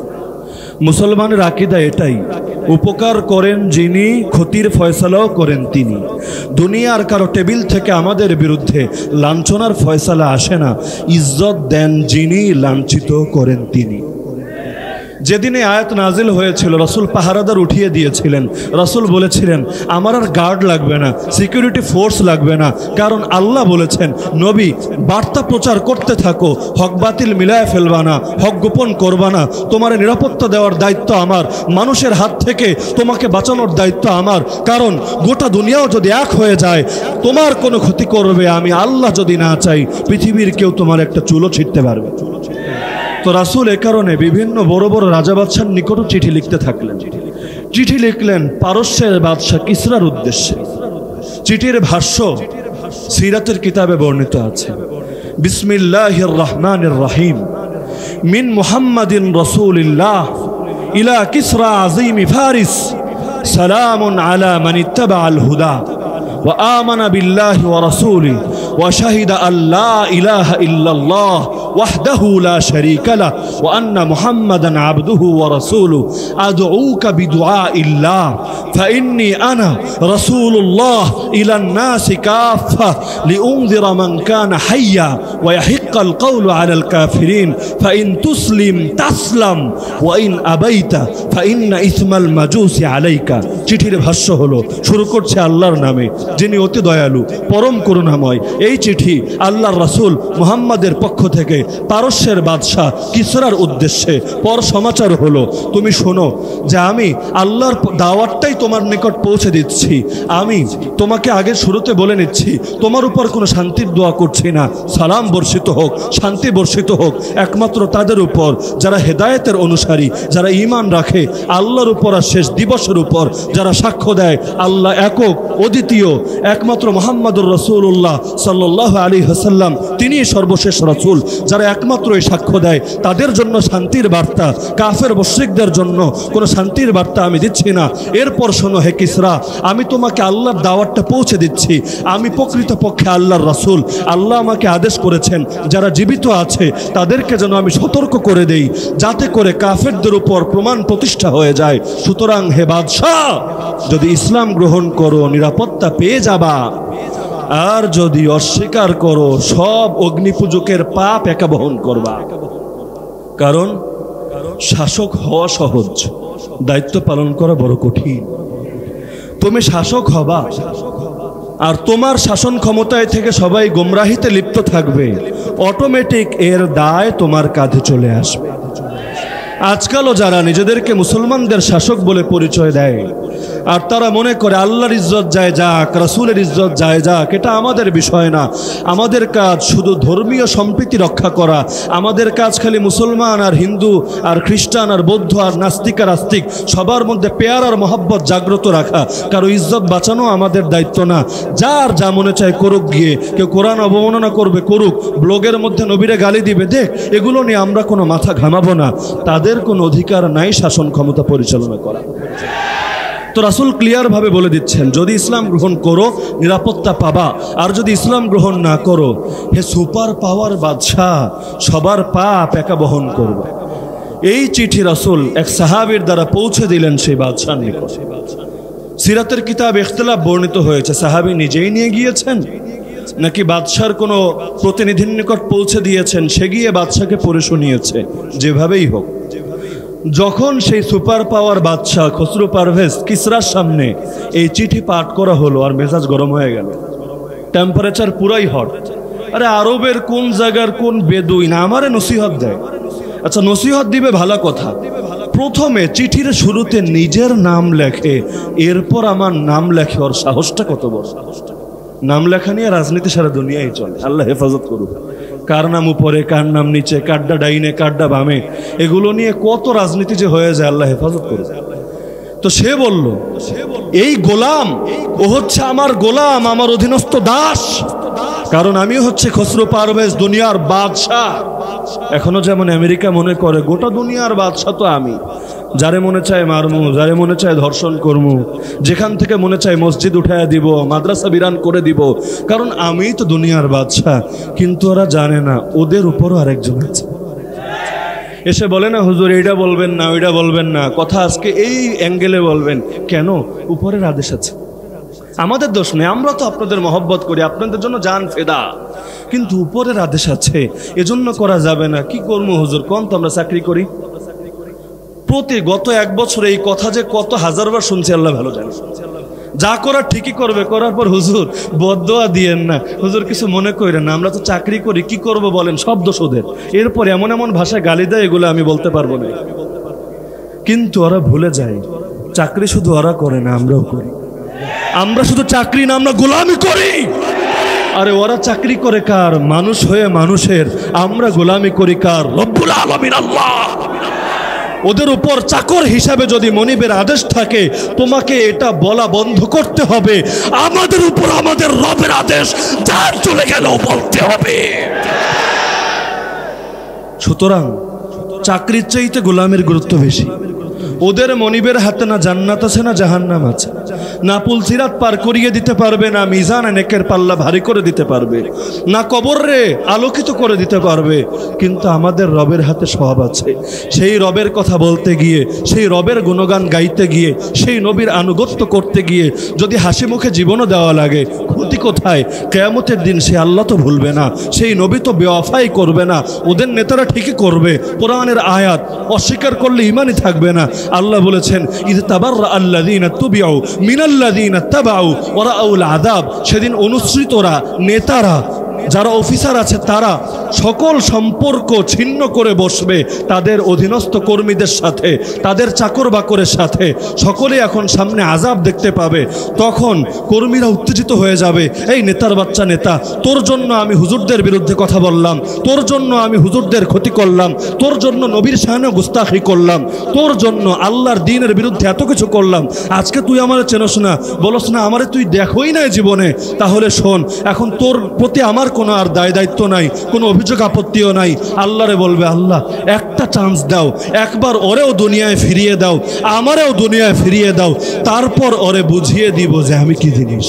মুসলমানের আকীদা এটাই, উপকার করেন যিনি, ক্ষতির ফয়সালাও করেন তিনি। দুনিয়ার কারো টেবিল থেকে আমাদের বিরুদ্ধে লাঞ্ছনার ফয়সালা আসে না, ইজ্জত দেন যিনি, লাঞ্ছিত করেন তিনি। যেদিনে আয়াত নাজিল হয়েছিল রাসূল পাহারাদার উঠিয়ে দিয়েছিলেন, রাসূল বলেছিলেন আমার আর গার্ড লাগবে না, সিকিউরিটি ফোর্স লাগবে না, কারণ আল্লাহ বলেছেন নবী বার্তা প্রচার করতে থাকো, হক বাতিল মিলায় ফেলবা না, হক গোপন করবা না, তোমার নিরাপত্তা দেওয়ার দায়িত্ব আমার, মানুষের হাত থেকে তোমাকে বাঁচানোর দায়িত্ব আমার। কারণ গোটা দুনিয়াও যদি এক হয়ে যায় তোমার কোনো ক্ষতি করবে আমি আল্লাহ যদি না চাই, পৃথিবীর কেউ তোমার একটা চুলও ছিঁড়তে পারবে। তো রাসূল এ কারণে বিভিন্ন বড় বড় রাজা বাদশার নিকটও চিঠি লিখতে থাকলেন। চিঠি লিখলেন পারস্যের বাদশা কিসরার উদ্দেশ্যে। চিঠির ভাষ্য সিরাতের কিতাবে বর্ণিত আছে, বিসমিল্লাহির রহমানির রহিম, মিন মুহাম্মাদিন রাসূলিল্লাহ ইলা কিসরা আযীম ফারিস, সালামুন আলা মান ইত্তাবা আল হুদা ওয়া আমানা বিল্লাহি ওয়া রাসূলিহি ওয়া শাহিদা আল্লা ইলাহা ইল্লাল্লাহ ওয়াহদাহু লা শারীকা লাহু ওয়া আন্না মুহাম্মাদান আবদুহু ওয়া রাসূলুহু আদউকা বিদুআইল্লাহ ফাইন্নী আনা রাসূলুল্লাহ ইলান নাসি কাফা লিউনযিরা মান কানা হাইয়া ওয়া ইয়াহিক্কাল কওলু আলাল কাফিরিন ফাইন তুসলিম তাসলাম ওয়া ইন আবাইতা ফাইন্না ইসমাল মাজুসি আলাইকা। চিঠির ভাষ্য হলো, শুরু করছে আল্লাহর নামে যিনি অতি দয়ালু পরম করুণাময়। এই চিঠি আল্লাহর রাসূল মুহাম্মাদের পক্ষ থেকে পারস্যের বাদশাহ কিসরার উদ্দেশ্যে পর সমাচার হলো, তুমি শোনো যে আমি আল্লাহর দাওয়াতটাই তোমার নিকট পৌঁছে দিচ্ছি। আমি তোমাকে আগে শুরুতে বলে নিচ্ছি তোমার উপর কোনো শান্তির দোয়া করছি না, সালাম বর্ষিত হোক, শান্তি বর্ষিত হোক একমাত্র তাদের উপর যারা হেদায়েতের অনুসারী, যারা ঈমান রাখে আল্লাহর উপর আর শেষ দিবসের উপর, যারা সাক্ষ্য দেয় আল্লাহ একক অদ্বিতীয়, একমাত্র মুহাম্মদুর রাসূলুল্লাহ সাল্লাল্লাহু আলাইহি ওয়াসাল্লাম তিনি সর্বশেষ রাসূল, যারা একমাত্র এই সাক্ষ্য দেয় তাদের জন্য শান্তির বার্তা, কাফের মুশরিকদের জন্য কোনো শান্তির বার্তা আমি দিচ্ছি না। এরপর শোনো হে কিসরা, আমি তোমাকে আল্লাহর দাওয়াতটা পৌঁছে দিচ্ছি, আমি প্রকৃতপক্ষে আল্লাহর রাসূল, আল্লাহ আমাকে আদেশ করেছেন যারা জীবিত আছে তাদেরকে যেন আমি সতর্ক করে দেই যাতে করে কাফেরদের উপর প্রমাণ প্রতিষ্ঠা হয়ে যায়। সুতরাং হে বাদশাহ, যদি ইসলাম গ্রহণ করো নিরাপত্তা পেয়ে যাবা, আর যদি অস্বীকার করো সব অগ্নিপূজকের পাপ একা বহন করবা। কারণ শাসক হওয়া সহজ, দায়িত্ব পালন করা বড় কঠিন। তুমি শাসক হবা আর তোমার শাসন ক্ষমতায় থেকে সবাই গোমরাহিতে লিপ্ত থাকবে, অটোমেটিক এর দায় তোমার কাঁধে চলে আসবে। আজকালও যারা নিজেদেরকে মুসলমানদের শাসক বলে পরিচয় দেয় আর তারা মনে করে আল্লাহর ইজ্জত যায় যাক, রাসূলের ইজ্জত যায় যাক, এটা আমাদের বিষয় না, আমাদের কাজ শুধু ধর্মীয় সম্প্রীতি রক্ষা করা, আমাদের কাজ খালি মুসলমান আর হিন্দু আর খ্রিস্টান আর বৌদ্ধ আর নাস্তিক আর আস্তিক সবার মধ্যে পেয়ার আর মহব্বত জাগ্রত রাখা, কারো ইজ্জত বাঁচানো আমাদের দায়িত্ব না। যার যা মনে চায় করুক, গিয়ে কেউ কোরআন অবমাননা করবে করুক, ব্লগের মধ্যে নবীরে গালি দিবে দেখ, এগুলো নিয়ে আমরা কোনো মাথা ঘামাবো না, তাদের কোনো অধিকার নাই শাসন ক্ষমতা পরিচালনা করা। তো রাসূল ক্লিয়ার ভাবে বলে দিচ্ছেন যদি ইসলাম গ্রহণ করো নিরাপত্তা পাবা, আর যদি ইসলাম গ্রহণ না করো হে সুপার পাওয়ার বাদশাহ সবার পাপ একা বহন করবে। এই চিঠি রাসূল এক সাহাবীর দ্বারা পৌঁছে দিলেন সেই বাদশার নিকট। সিরাতের কিতাব ইখতিলাফ বর্ণিত হয়েছে সাহাবী নিজেই নিয়ে গিয়েছেন নাকি বাদশার কোনো প্রতিনিধির নিকট পৌঁছে দিয়েছেন, সে গিয়ে বাদশাকে পড়ে শুনিয়েছে। যেভাবেই হোক, যখন সেই সুপার পাওয়ার বাদশাহ খসরু পারভেজ কিসরার সামনে এই চিঠি পাঠ করা হলো আর মেজাজ গরম হয়ে গেল, টেম্পারেচার পুরাই হট, আরে আরবের কোন জায়গার কোন বেদুইন আমারে নসিহত দেয়। আচ্ছা নসিহত দিবে ভালো কথা, প্রথমে চিঠির শুরুতে নিজের নাম লেখে, এরপর আমার নাম লেখে, ওর সাহসটা কত বড়। নাম লেখা নিয়ে রাজনীতি সারা দুনিয়ায় চলে, আল্লাহ হেফাজত করুক। কার নাম উপরে, কার নাম নিচে, কাড্ডা ডাইনে কাড্ডা বামে, এগুলো নিয়ে কত রাজনীতি যে হয়ে যায়, আল্লাহ হেফাজত করুক। তো সে বলল এই গোলাম, ও হচ্ছে আমার গোলাম, আমার অধীনস্থ দাস, কারণ আমি হচ্ছে খসরু পারভেজ, দুনিয়ার বাদশাহ। এখনো যেমন আমেরিকা মনে করে গোটা দুনিয়ার বাদশাহ তো আমি, যারে মনে চায় মারমু, যারে মনে চায় ধর্ষণ করমু, যেখান থেকে মনে চায় মসজিদ উঠায় দিব, মাদ্রাসা বিরান করে দিব, কারণ আমি তো দুনিয়ার বাদশাহ। কিন্তু ওরা জানে না ওদের উপরও আরেকজন আছে। এসে বলে না হুজুর এইটা বলবেন না, ওইটা বলবেন না, কথা আজকে এই অ্যাঙ্গেলে বলবেন, কেন? উপরের আদেশ আছে, আমাদের দোষ নেই, আমরা তো আপনাদের মহব্বত করি, আপনাদের জন্য জান ফেদা, কিন্তু উপরের আদেশ আছে, এজন্য করা যাবে না। কি করবো হুজুর কোন, তো আমরা চাকরি করি। গত 1 বছর এই কথা যে কত হাজারবার শুনছি, আল্লাহ ভালো জানে। যা করার ঠিকই করবে, করার পর হুজুর বদদোয়া দিয়েন না, হুজুর কিছু মনে করেন না, আমরা তো চাকরি করি, কি করব বলেন, সব দোষ ওদের। এরপর এমন এমন ভাষায় গালি দেয়, এগুলো আমি বলতে পারবো না। কিন্তু ওরা ভুলে যায় চাকরি শুধু ওরা করে না, আমরাও করি। আমরা শুধু চাকরি না, আমরা গোলামি করি। আরে ওরা চাকরি করে কার? মানুষ হয়ে মানুষের। আমরা গোলামি করি কার? রব্বুল আলামিন আল্লাহ। ওদের উপর চাকর হিসাবে যদি মনিবের আদেশ থাকে, তোমাকে এটা বলা বন্ধ করতে হবে, আমাদের উপর আমাদের রবের আদেশ, যার চলে গেল বলতে হবে। সুতরাং চাকরির চাইতে গোলামের গুরুত্ব বেশি। ওদের মনিবের হাতে না জান্নাত আছে না জাহান্নাম আছে, না পুলসিরাত পার করিয়ে দিতে পারবে, না মিজান নেকের পাল্লা ভারী করে দিতে পারবে, না কবরে আলোকিত করে দিতে পারবে। কিন্তু আমাদের রবের হাতে সব আছে। সেই রবের কথা বলতে গিয়ে, সেই রবের গুণগান গাইতে গিয়ে, সেই নবীর আনুগত্য করতে গিয়ে যদি হাসি মুখে জীবনও দেওয়া লাগে, ক্ষতি কোথায়? কিয়ামতের দিন সে আল্লাহ তো ভুলবে না, সেই নবী তো বেওয়াফাই করবে না, ওদের নেতারা ঠিকই করবে। কোরআনের আয়াত অস্বীকার করলে ঈমানই থাকবে না। আল্লাহ বলেছেন ইয তাবাররা আল্লাযীনা তুবিউ মিনাল্লাযীনা তাবাউ ওয়া রাআউল আযাব। সেদিন অনুসৃতরা, নেতারা, যারা অফিসার আছে, তারা সকল সম্পর্ক ছিন্ন করে বসবে তাদের অধীনস্থ কর্মীদের সাথে, তাদের চাকর বাকরের সাথে। সকলে এখন সামনে আযাব দেখতে পাবে। তখন কর্মীরা উত্তেজিত হয়ে যাবে, এই নেতার বাচ্চা নেতা, তোর জন্য আমি হুজুরদের বিরুদ্ধে কথা বললাম, তোর জন্য আমি হুজুরদের ক্ষতি করলাম, তোর জন্য নবীর শানে গুস্তাখি করলাম, তোর জন্য আল্লাহর দ্বীনের বিরুদ্ধে এত কিছু করলাম, আজকে তুই আমারে চেনস না, বলস না আমারে তুই দেখোই নাই জীবনে। তাহলে শোন, এখন তোর প্রতি আমার কোনো আর দায় দায়িত্ব নাই, কোনো অভিযোগ আপত্তিও নাই। আল্লাহরে বলবে, আল্লাহ একটা চান্স দাও, একবার ওরেও দুনিয়ায় ফিরিয়ে দাও, আমারেও দুনিয়ায় ফিরিয়ে দাও, তারপর ওরে বুঝিয়ে দিব যে আমি কি জিনিস।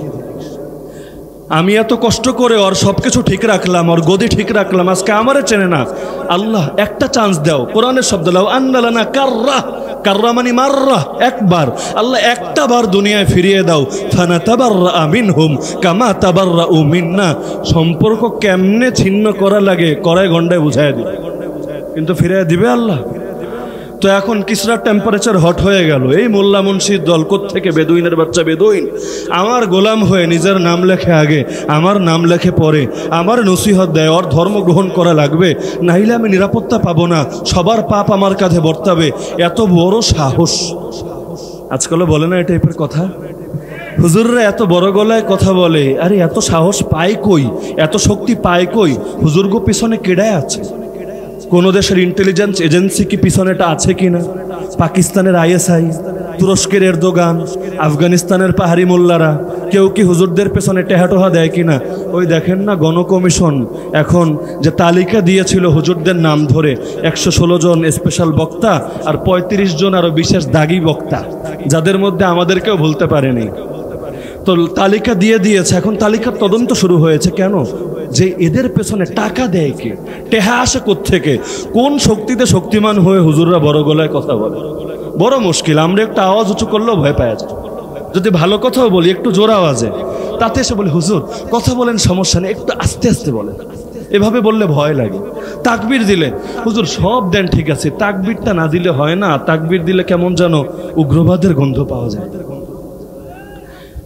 আমি এত কষ্ট করে ওর সবকিছু ঠিক রাখলাম, ওর গদি ঠিক রাখলাম, আজকে আমারে চেনে না। আল্লাহ একটা চান্স দাও। কোরআনের শব্দ লাও আন্নালানা কাররা, কাররা মানে মাররা, একবার। আল্লাহ একটা বার দুনিয়ায় ফিরিয়ে দাও। ফানাতাবাররা মিনহুম কামা তাবাররাউ মিন্না। সম্পর্ক কেমনে ছিন্ন করা লাগে কড়াই গন্ডায় বুঝায় দিবে, কিন্তু ফিরিয়ে দিবে আল্লাহ। তো এখন কিসরা টেম্পারেচার হট হয়ে গেল। এই মোল্লা মুন্সির দল থেকে বেদুইনের বাচ্চা বেদুইন আমার গোলাম হয়ে নিজের নাম লেখে আগে, আমার নাম লেখে পরে, আমার নসিহত দেয়, ওর ধর্ম গ্রহণ করা লাগবে, নাইলে আমি নিরাপত্তা পাবো না, সবার পাপ আমার কাঁধে বর্তাবে। এত বড় সাহস আজকালও বলে না এই টাইপের কথা। হুজুররা এত বড় গলায় কথা বলে, আরে এত সাহস পায় কই, এত শক্তি পায় কই? হুজুরগো পিছনে কেডায় আছে? কোন দেশের ইন্টেলিজেন্স এজেন্সি কি পিছনেটা আছে কিনা? পাকিস্তানের আইএসআই, তুরস্কের এরদোগান, আফগানিস্তানের পাহাড়ি মোল্লারা কেউ কি হুজুরদের পেছনে টেহাটোহা দেয় কিনা? ওই দেখেন না গণকমিশন এখন যে তালিকা দিয়েছিল হুজুরদের নাম ধরে, 116 জন স্পেশাল বক্তা আর 35 জন আরো বিশেষ দাগি বক্তা, যাদের মধ্যে আমাদেরকেও ভুলতে পারেনি। তো তালিকা দিয়ে দিয়েছে, এখন তালিকার তদন্ত শুরু হয়েছে। কেন? যে এদের পেছনে টাকা দেয় কে, টেহা আসে কোত্থেকে, কোন শক্তিতে শক্তিমান হয়ে হুজুররা বড় গলায় কথা বলে? বড় মুশকিল। আমরা একটু আওয়াজ উঁচু করলেও ভয় পাওয়া যায়, যদি ভালো কথাও বলি একটু জোর আওয়াজে, তাতে এসে বলি হুজুর কথা বলেন, সমস্যা নেই, একটু আস্তে আস্তে বলেন। এভাবে বললে ভয় লাগে। তাকবীর দিলে হুজুর সব দেন ঠিক আছে, তাকবীরটা না দিলে হয় না, তাকবীর দিলে কেমন যেন উগ্রবাদের গন্ধ পাওয়া যায়।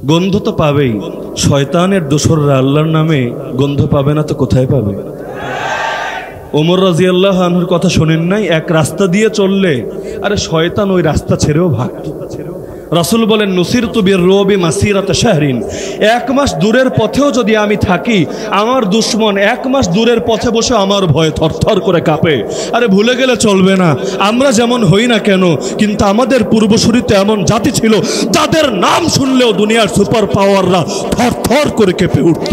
গন্ধ তো পাবেই, শয়তানের দোসররা আল্লাহর নামে গন্ধ পাবে না তো কোথায় পাবে? ওমর রাদিয়াল্লাহু আনহুর কথা শোনেন নাই? এক রাস্তা দিয়ে চললে আরে শয়তান ওই রাস্তা ছেড়েও ভাগত। রাসূল বলেন নুসিরতু বির-রুবি মাসিরাতা শাহরিন, 1 মাস দূরের পথেও যদি আমি থাকি, আমার দুশমন 1 মাস দূরের পথে বসে আমার ভয়ে থরথর করে কাঁপে। আরে ভুলে গেলে চলবে না, আমরা যেমন হই না কেন, কিন্তু আমাদের পূর্বসূরিতে এমন জাতি ছিল যাদের নাম শুনলেও দুনিয়ার সুপার পাওয়াররা থরথর করে কেঁপে উঠত।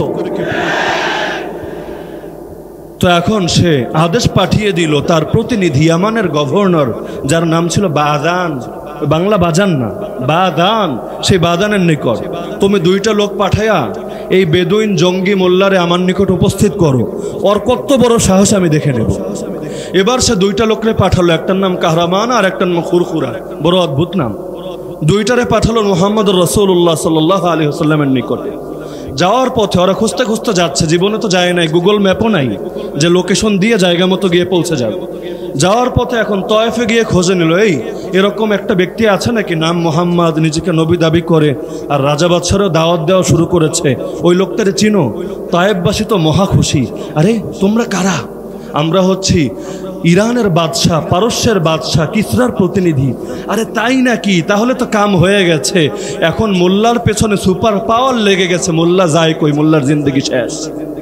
তো এখন সে আদেশ পাঠিয়ে দিল তার প্রতিনিধি ইয়ামানের গভর্নর, যার নাম ছিল বাদান, বাংলা বাজান না, বাদান, সেই বাদানের নিকট তুমি 2টা লোক পাঠাইয়া এই বেদুইন জঙ্গি মোল্লারে আমার নিকট উপস্থিত করো, ওর কত বড় সাহস আমি দেখে নেব। এবার সে 2টা লোকরে পাঠালো, একটার নাম কাহরামান আর একটার নাম খুরখুরা, বড় অদ্ভুত নাম। 2টারে পাঠালো মুহাম্মদুর রাসূলুল্লাহ সাল্লাল্লাহু আলাইহি ওয়াসাল্লামের নিকটে। যাওয়ার পথে ওরা খুঁজতে খুঁজতে যাচ্ছে, জীবনে তো যায় নাই, গুগল ম্যাপও নাই যে লোকেশন দিয়ে জায়গা মতো গিয়ে পৌঁছে যাবে। যাওয়ার পথে এখন তয়েফে গিয়ে খোঁজে নিল, এই এরকম একটা ব্যক্তি আছে নাকি নাম মোহাম্মদ, নিজেকে নবী দাবি করে আর রাজা বাদশারও দাওয়াত দেওয়া শুরু করেছে, ওই লোকটারে চিনো? তয়েফবাসী তো মহা খুশি, আরে তোমরা কারা? আমরা হচ্ছি ইরানের বাদশাহ, পারস্যের বাদশাহ, কিসরার প্রতিনিধি। আরে তাই নাকি? তাহলে তো কাম হয়ে গেছে। এখন মোল্লার পেছনে সুপার পাওয়ার লেগে গেছে, মোল্লা যায় কই, মোল্লার জিন্দগি শেষ।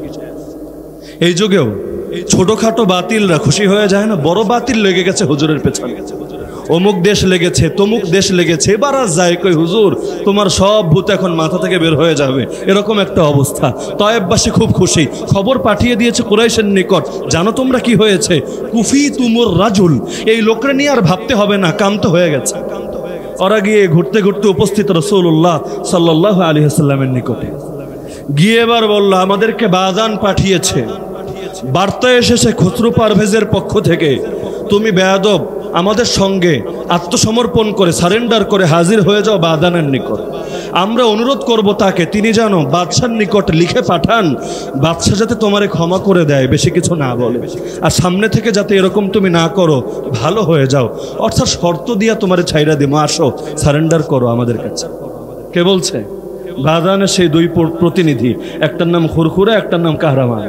এই যুগেও ছোটখাটো বাতিলরা খুশি হয়ে যায় না, বড় বাতিল লেগে গেছে হুজুরের পেছনে, অমুক দেশ লেগেছে, তমুক দেশ লেগেছে, এবার আর যায় কই হুজুর, তোমার সব ভূত এখন মাথা থেকে বের হয়ে যাবে, এরকম একটা অবস্থা। তয়েববাসী খুব খুশি, খবর পাঠিয়ে দিয়েছে কুরাইশের নিকট, জানো তোমরা কি হয়েছে? কুফি তুমুর রাজুল, এই লোকরা নিয়ে আর ভাবতে হবে না, কাম তো হয়ে গেছে। ওরা গিয়ে ঘুরতে ঘুরতে উপস্থিত রাসূলুল্লাহ সাল্লাল্লাহু আলাইহি ওয়াসাল্লামের নিকটে গিয়ে এবার বলল, আমাদেরকে বাদান পাঠিয়েছে, বার্তা এসেছে খসরু পারভেজের পক্ষ থেকে, তুমি বেয়াদব, আমাদের সঙ্গে আত্মসমর্পণ করে সারেন্ডার করে হাজির হয়ে যাও বাদানের নিকট। আমরা অনুরোধ করব তাকে, তিনি যেন বাদশার নিকট লিখে পাঠান, বাদশা যাতে তোমারে ক্ষমা করে দেয়, বেশি কিছু না বলে, আর সামনে থেকে যাতে এরকম তুমি না করো, ভালো হয়ে যাও, অর্থাৎ শর্ত দিয়া তোমারে ছাইরা দিব, আসো সারেন্ডার করো আমাদের কাছে। কে বলছে? বাদানের সেই 2 প্রতিনিধি, একটার নাম খুরখুরা, একটার নাম কাহরামান।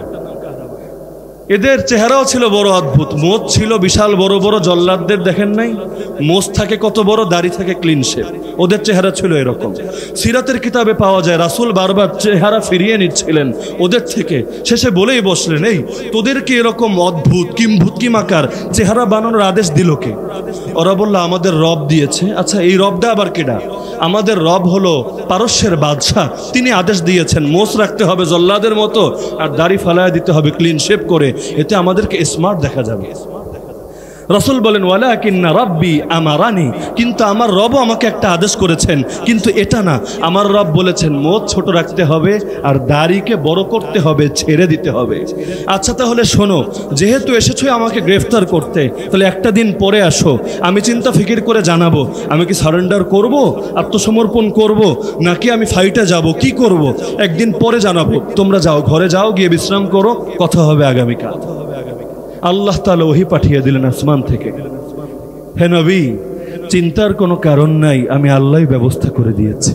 এদের চেহারাও ছিল বড় অদ্ভুত, মোচ ছিল বিশাল বড় বড়, জল্লাদদের দেখেন নাই মোচ থাকে কত বড়, দাড়ি থাকে ক্লিন শেভ, ওদের চেহারা ছিল এরকম। সিরাতের কিতাবে পাওয়া যায় রাসূল বারবার চেহারা ফিরিয়ে নিচ্ছিলেন ওদের থেকে, শেষে বলেই বসলেন, এই তোদেরকে এরকম অদ্ভুত কিম্ভূত কিমাকার চেহারা বানানোর আদেশ দিল কে? ওরা বলল, আমাদের রব দিয়েছে। আচ্ছা, এই রবটা আবার কেডা? আমাদের রব হলো পারস্যের বাদশাহ, তিনি আদেশ দিয়েছেন মোচ রাখতে হবে জল্লাদের মতো, আর দাড়ি ফালায়া দিতে হবে ক্লিন শেভ করে, এতে আমাদেরকে স্মার্ট দেখা যাবে। রাসূল বলেন, ওয়ালাকিন্না রাব্বি আমারানি, কিন্তু আমার রব আমাকে একটা আদেশ করেছেন, কিন্তু এটা না, আমার রব বলেছেন মোচ ছোট রাখতে হবে আর দাড়িকে বড় করতে হবে, ছেড়ে দিতে হবে। আচ্ছা তাহলে শোনো, যেহেতু এসেছো আমাকে গ্রেফতার করতে, তাহলে একটা দিন পরে আসো, আমি চিন্তা ফিকির করে জানাবো আমি কি সারেন্ডার করব, আত্মসমর্পণ করব, নাকি আমি ফাইটে যাব, কি করব, একদিন পরে জানাবো। তোমরা যাও, ঘরে যাও, গিয়ে বিশ্রাম করো, কথা হবে আগামীকাল। আল্লাহ তাআলা ওহী পাঠিয়ে দিলেন আসমান থেকে, হে নবী, চিন্তার কোনো কারণ নাই, আমি আল্লাহই ব্যবস্থা করে দিয়েছি।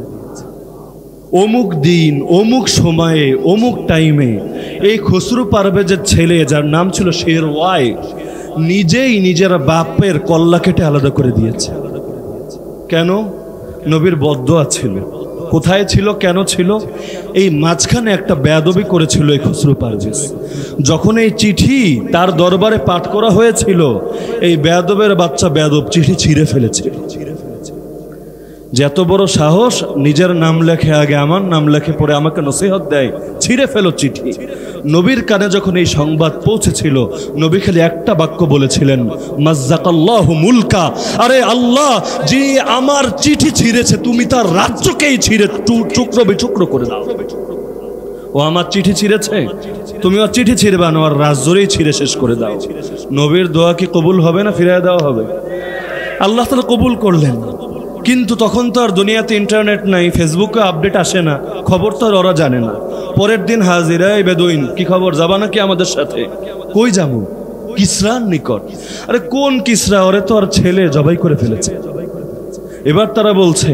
অমুক দিন, অমুক সময়ে, অমুক টাইমে এই খসরু পারভেজের ছেলে, যার নাম ছিল শেরওয়াই, নিজেই নিজের বাপের কল্লা কেটে আলাদা করে দিয়েছে। কেন? নবীর বদদোয়া ছিল। কোথায় ছিল, কেন ছিল? এই মাঝখানে একটা বেয়াদবি করেছিল এই খসরু পারভেজ। যখন এই চিঠি তার দরবারে পাঠ করা হয়েছিল, এই বেয়াদবের বাচ্চা বেয়াদব চিঠি ছিঁড়ে ফেলেছিল। যে এত বড় সাহস, নিজের নাম লেখে আগে আমার নাম লেখে, পরে আমাকে নসিহত দেয়, ছিঁড়ে ফেলো চিঠি। নবীর কানে যখন এই সংবাদ পৌঁছেছিল, নবী খালি একটা বাক্য বলেছিলেন, মাজ্জাকাল্লাহু মুলকা, আরে আল্লাহ যে আমার চিঠি ছিঁড়েছে, তুমি তার রাজ্যকেই ছিঁড়ে টুকরো বিটুকরো করে দাও। ও আমার চিঠি ছিঁড়েছে, তুমি ওর চিঠি ছিঁড়বা না, ওর রাজ্যরেই ছিঁড়ে শেষ করে দাও। নবীর দোয়া কি কবুল হবে না ফিরিয়ে দেওয়া হবে? আল্লাহ তাআলা কবুল করলেন। কিন্তু তখন তো আর দুনিয়াতে ইন্টারনেট নাই, ফেসবুকে আপডেট আসে না, খবর তো আর ওরা জানে না। পরের দিন হাজিরা, এই বেদুইন কি খবর, যাবা নাকি আমাদের সাথে? কই যাবো? কিসরার নিকট। আরে কোন কিসরা? ওরে তো আর ছেলে জবাই করে ফেলেছে। এবার তারা বলছে,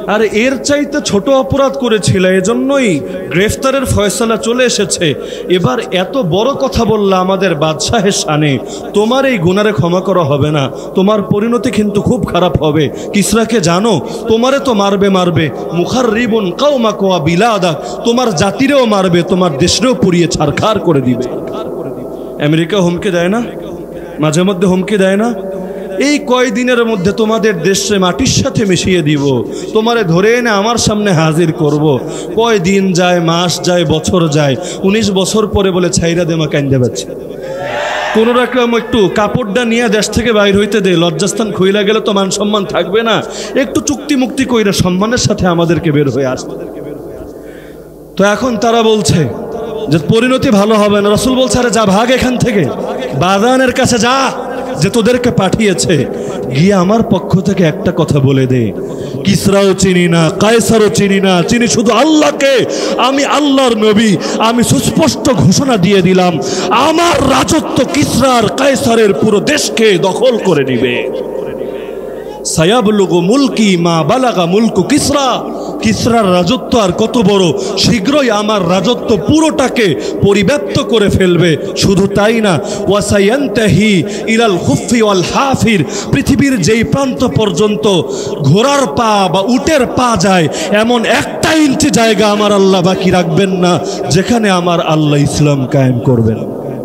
আর এর চাইতে ছোট অপরাধ করেছিল, এজন্যই গ্রেফতারের ফয়সালা চলে এসেছে। এবার এত বড় কথা বললা আমাদের বাদশাহের শানে, তোমার এই গুনারে ক্ষমা করা হবে না, তোমার পরিণতি কিন্তু খুব খারাপ হবে। কিসরাকে জানো, তোমারে তো মারবে মুখাররিবুন কাওমাক ওয়া বিলাদাক, তোমার জাতিরেও মারবে, তোমার দেশরেও পুড়িয়ে ছারখার করে দিবে। আমেরিকা হুমকি দেয় না, মাঝে মধ্যে হুমকি দেয় না, এই কয়দিনের মধ্যে তোমাদের দেশে মাটির সাথে মিশিয়ে দিব, তোমারে ধরে এনে আমার সামনে হাজির করব। কয়দিন যায়, মাস যায়, বছর যায়, 19 বছর পরে বলে ছাইরা দেমা কান্দে পাচ্ছে। কোন রকম একটু কাপড়টা নিয়ে দেশ থেকে বাইর হইতে দে, লজ্জাস্থান খুইলা গেলে তো মান সম্মান থাকবে না, একটু চুক্তি মুক্তি কইরা সম্মানের সাথে আমাদেরকে বের হয়ে আসবে। তো এখন তারা বলছে যে পরিণতি ভালো হবে না। রাসূল বলছে, আরে যা, ভাগ এখান থেকে, বাদানের কাছে যা, যে তোদেরকে পাঠিয়েছে, গিয়ে আমার পক্ষ থেকে একটা কথা বলে দে, কিসরাও চিনি না, কায়সারও চিনি না, চিনি শুধু আল্লাহকে, আমি আল্লাহর নবী, আমি সুস্পষ্ট ঘোষণা দিয়ে দিলাম আমার রাজত্ব কিসরার কায়সারের পুরো দেশকে দখল করে নিবে। সায়াবলুগু মুলকি মা বালাগা মুলকু কিসরা, কিসরার রাজত্ব আর কত বড়, শীঘ্রই আমার রাজত্ব পুরোটাকে পরিব্যাপ্ত করে ফেলবে। শুধু তাই না, ওয়াসায়ান্তাহি ইলাল খুফি ওয়াল হাফির, পৃথিবীর যেই প্রান্ত পর্যন্ত ঘোড়ার পা বা উটের পা যায়, এমন 1 ইঞ্চি জায়গা আমার আল্লাহ বাকি রাখবেন না যেখানে আমার আল্লাহ ইসলাম কায়েম করবেন।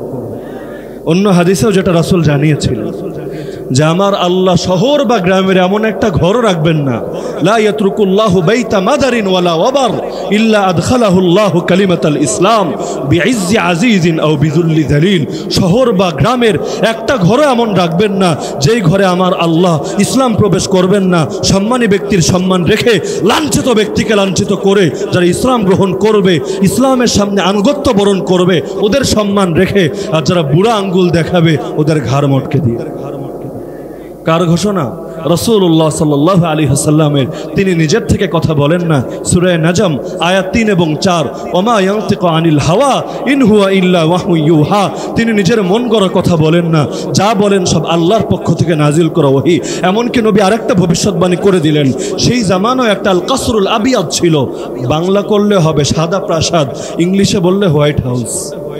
অন্য হাদিসেও যেটা রাসূল জানিয়েছিলেন যে আমার আল্লাহ শহর বা গ্রামের এমন একটা ঘর রাখবেন না, লা ইয়াতরুকুল্লাহু বাইতা মাদারিন ওয়ালা ওয়াবার ইল্লা আদখালাহুল্লাহু কালিমাতাল ইসলাম বিইজ্জি আজিজিন আও বিযুল্লি যালিল। শহর বা গ্রামের একটা ঘরও এমন রাখবেন না যেই ঘরে আমার আল্লাহ ইসলাম প্রবেশ করবেন না। সম্মানী ব্যক্তির সম্মান রেখে লাঞ্ছিত ব্যক্তিকে লাঞ্ছিত করে যারা ইসলাম গ্রহণ করবে, ইসলামের সামনে আনুগত্য বরণ করবে, ওদের সম্মান রেখে, আর যারা বুড়া আঙ্গুল দেখাবে ওদের ঘাড় মটকে দিয়ে। কার ঘোষণা? রাসূলুল্লাহ সাল্লাল্লাহু আলাইহি ওয়াসাল্লামের। তিনি নিজের থেকে কথা বলেন না। সূরা নাজম আয়াত 3 এবং 4, ওমা ইয়ানতিকু আনিল হাওয়া ইন হুয়া ইল্লা ওয়াহয়ু ইউহা, তিনি নিজের মন গড়া কথা বলেন না, যা বলেন সব আল্লাহর পক্ষ থেকে নাজিল করা ওহী। এমনকি নবী আরেকটা ভবিষ্যৎবাণী করে দিলেন, সেই জামানায় একটা আল কাসরুল আবিয়াদ ছিল, বাংলা করলে হবে সাদা প্রাসাদ, ইংলিশে বললে হোয়াইট হাউস।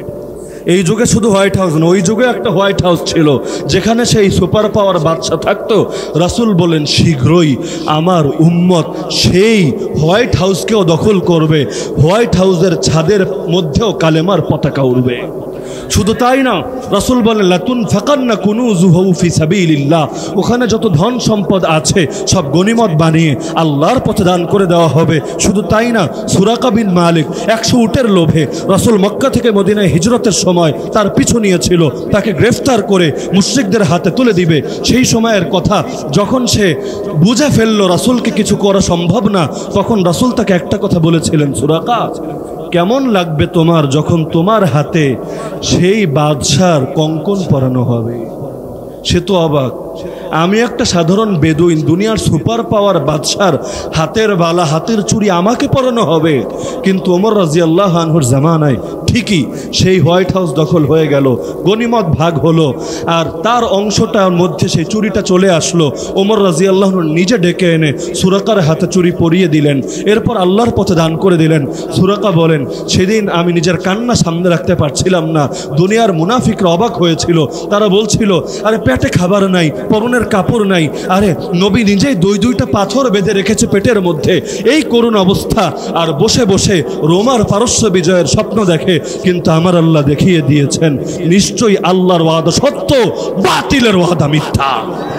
এই যুগে শুধু হোয়াইট হাউস না, ওই যুগে একটা হোয়াইট হাউস ছিল যেখানে সেই সুপার পাওয়ার বাদশা থাকতো। রাসূল বলেন শীঘ্রই আমার উম্মত সেই হোয়াইট হাউসকেও দখল করবে, হোয়াইট হাউসের ছাদের মধ্যেও কালেমার পতাকা উড়বে। শুধু তাই না, রাসূল বলেন লাতুনফাকান্না কুনুযুহু ফি সাবিলিল্লাহ, ওখানে যত ধন সম্পদ আছে সব গনিমত বানিয়ে আল্লাহর পথে দান করে দেওয়া হবে। শুধু তাই না, সুরাকা বিন মালিক 100 উটের লোভে রাসূল মক্কা থেকে মদিনায় হিজরতের সময় তার পিছু নিয়েছিল, তাকে গ্রেফতার করে মুশরিকদের হাতে তুলে দিবে। সেই সময়ের কথা, যখন সে বুঝে ফেললো রাসূলকে কিছু করা সম্ভব না, তখন রাসূল তাকে একটা কথা বলেছিলেন, সুরাকা কেমন লাগবে তোমার যখন তোমার হাতে সেই বাদশার কঙ্কন পরানো হবে। সে তো অবাক, আমি একটা সাধারণ বেদুইন, দুনিয়ার সুপার পাওয়ার বাদশার হাতের বালা, হাতের চুড়ি আমাকে পরানো হবে। কিন্তু ওমর রাদিয়াল্লাহু আনহুর জামানায় ঠিকই সেই হোয়াইট হাউস দখল হয়ে গেল, গনিমত ভাগ হলো, আর তার অংশটার মধ্যে সেই চুরিটা চলে আসলো। ওমর রাদিয়াল্লাহু আনহু নিজে ডেকে এনে সুরাকার হাতে চুরি পরিয়ে দিলেন, এরপর আল্লাহর পথে দান করে দিলেন। সুরাকা বলেন, সেদিন আমি নিজের কান্না সামনে রাখতে পারছিলাম না। দুনিয়ার মুনাফিকরা অবাক হয়েছিল, তারা বলছিল, আরে পেটে খাবার নাই, পরনের কাপড় নাই, আরে নবী নিজেই 2-2টা পাথর বেঁধে রেখেছে পেটের মধ্যে, এই করুণ অবস্থা, আর বসে বসে রোমার পারস্য বিজয়ের স্বপ্ন দেখে। কিন্তু আমার আল্লাহ দেখিয়ে দিয়েছেন নিশ্চয়ই আল্লাহর ওয়াদা সত্য, বাতিলের ওয়াদা মিথ্যা।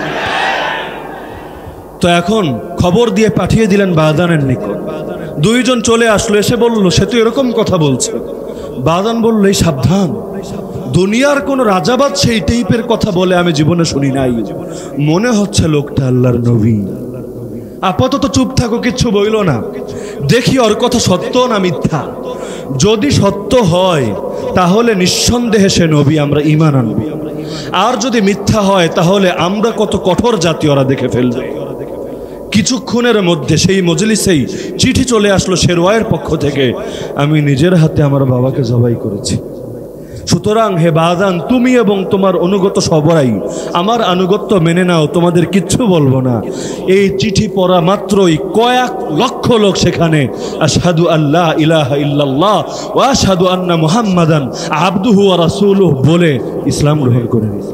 তো এখন খবর দিয়ে পাঠিয়ে দিলেন বাদানের নিকট। 2 জন চলে আসলো, এসে বলল, সে তো এরকম কথা বলছে। বাদান বলল, এই সাবধান, দুনিয়ার কোন রাজাবাদ সেই টাইপের কথা বলে আমি জীবনে শুনি নাই, মনে হচ্ছে লোকটা আল্লাহর নবী। আপাতত চুপ থাকো, কিচ্ছু বইল না, দেখি ওর কথা সত্য না মিথ্যা। যদি সত্য হয় তাহলে নিঃসন্দেহে সে নবী, আমরা ঈমান আনব। আর যদি মিথ্যা হয় তাহলে আমরা কত কঠোর জাতি ওরা দেখে ফেলবে। কিছুক্ষণের মধ্যে সেই মজলিসেই চিঠি চলে আসলো শেরওয়ায়ের পক্ষ থেকে, আমি নিজের হাতে আমার বাবাকে জবাই করেছি। সুতরাং হে বাজান, তুমি এবং তোমার অনুগত সবাই আমার আনুগত্য মেনে নাও, তোমাদের কিচ্ছু বলবো না। এই চিঠি পড়া মাত্রই কয়েক লক্ষ লোক সেখানে আশহাদু আল্লাহ ইলাহা ইল্লাল্লাহ ওয়া আশহাদু আন্না মুহাম্মাদান আবদুহু ওয়া রাসূলুহু বলে ইসলাম গ্রহণ করে নিল।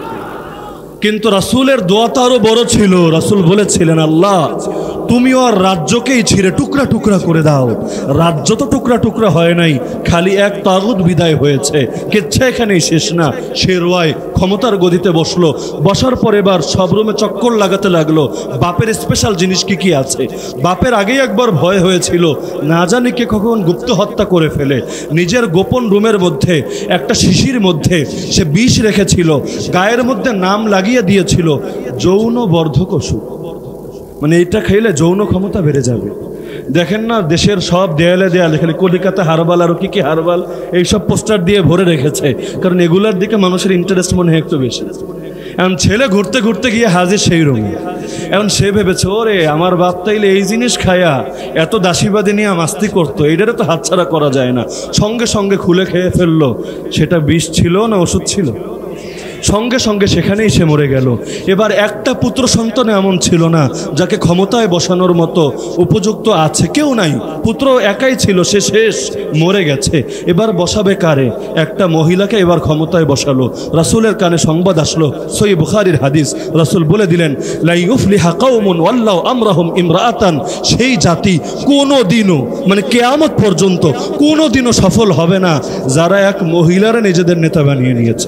কিন্তু রাসূলের দোয়া তো আরো বড় ছিল। রাসূল বলেছিলেন, আল্লাহ তুমি ওর রাজ্যকেই ছিঁড়ে টুকরা টুকরা করে দাও। রাজ্য তো টুকরা টুকরা হয় নাই, খালি এক তাগুত বিদায় হয়েছে। কিচ্ছা এখানেই শেষ না। সে রোয়ায় ক্ষমতার গদিতে বসলো, বসার পর এবার সব রুমে চক্কর লাগাতে লাগলো বাপের স্পেশাল জিনিস কি কি আছে। বাপের আগেই একবার ভয় হয়েছিল, না জানি কে কখন গুপ্ত হত্যা করে ফেলে। নিজের গোপন রুমের মধ্যে একটা শিশির মধ্যে সে বিষ রেখেছিল, গায়ের মধ্যে নাম লাগিয়ে দিয়েছিল যৌন বর্ধক ওষুধ, মানে এটা খাইলে যৌন ক্ষমতা বেড়ে যাবে। দেখেন না দেশের সব দেয়ালে দেয়ালে খালি কলিকাতা হারবাল আর কি কি হারবাল এইসব পোস্টার দিয়ে ভরে রেখেছে, কারণ এগুলার দিকে মানুষের ইন্টারেস্ট মনে হয় একটু বেশি। এখন ছেলে ঘুরতে ঘুরতে গিয়ে হাজির সেই রুমে। এখন সে ভেবেছে, ওরে আমার বাপ তাইলে এই জিনিস খায়া এত দাসীবাদী নিয়ে মাস্তি করতো, এটারে তো হাতছাড়া করা যায় না। সঙ্গে সঙ্গে খুলে খেয়ে ফেললো। সেটা বিষ ছিল না ওষুধ ছিল? সঙ্গে সঙ্গে সেখানেই সে মরে গেল। এবার একটা পুত্র সন্তান এমন ছিল না যাকে ক্ষমতায় বসানোর মতো উপযুক্ত আছে, কেউ নাই। পুত্র একাই ছিল, সে শেষ, মরে গেছে। এবার বসাবে কারে? একটা মহিলাকে এবার ক্ষমতায় বসালো। রাসূলের কানে সংবাদ আসলো, সহিহ বুখারীর হাদিস। রাসূল বলে দিলেন, লা ইউফলিহা কওমুন ওয়াল্লাহু আমরাহুম ইমরাআতান। সেই জাতি কোনোদিনও, মানে কিয়ামত পর্যন্ত কোনোদিনও সফল হবে না যারা এক মহিলারা নিজেদের নেতা বানিয়ে নিয়েছে।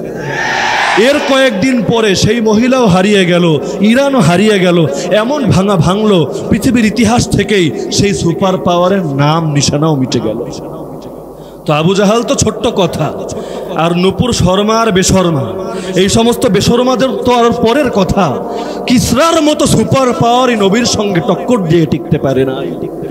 এর কয়েকদিন পরে সেই মহিলাও হারিয়ে গেল, ইরানও হারিয়ে গেল। এমন ভাঙা ভাঙলো, পৃথিবীর ইতিহাস থেকেই সেই সুপার পাওয়ারের নাম নিশানাও মিটে গেল। তো আবু জাহাল তো ছোট্ট কথা, আর নূপুর শর্মা আর বেশর্মা, এই সমস্ত বেশর্মাদের তো আর পরের কথা। কিসরার মতো সুপার পাওয়ার এই নবীর সঙ্গে টক্কর দিয়ে টিকতে পারে না।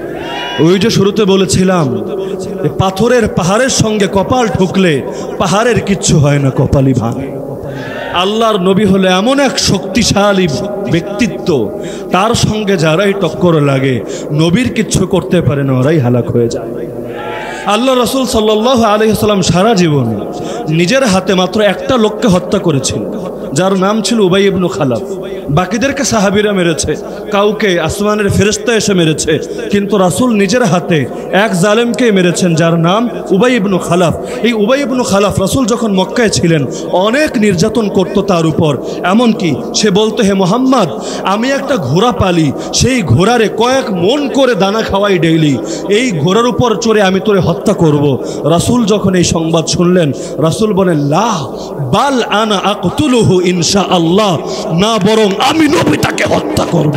ওই যে শুরুতে বলেছিলাম, পাথরের পাহাড়ের সঙ্গে কপাল ঠুকলে পাহাড়ের কিচ্ছু হয় না, কপালই ভাঙে। আল্লাহর নবী হলে এমন এক শক্তিশালী ব্যক্তিত্ব, তার সঙ্গে যারাই টক্কর লাগে নবীর কিচ্ছু করতে পারে না, ওরাই হালাক হয়ে যায়। আল্লাহ রাসূল সাল্লাল্লাহু আলাইহি ওয়াসাল্লাম সারা জীবনে নিজের হাতে মাত্র একটা লোককে হত্যা করেছিল, যার নাম ছিল উবাই ইবনে খালাফ। বাকিদেরকে সাহাবীরা মেরেছে, কাউকে আসমানের ফেরেশতা এসে মেরেছে, কিন্তু রাসূল নিজের হাতে এক জালেমকে মেরেছেন যার নাম উবাই ইবনে খালাফ। এই উবাই ইবনে খালাফ রাসূল যখন মক্কায় ছিলেন অনেক নির্যাতন করত তার উপর। এমনকি সে বলতো, হে মুহাম্মদ, আমি একটা ঘোড়া পালি, সেই ঘোড়ারে কয়েক মন করে দানা খাওয়াই ডেইলি, এই ঘোড়ার উপর চড়ে আমি তোরে হত্যা করব। রাসূল যখন এই সংবাদ শুনলেন, রাসূল বলেন, লা বাল আনা আকতুলুহু ইনশাআল্লাহ, না বরং আমি নবী তাকে হত্যা করব।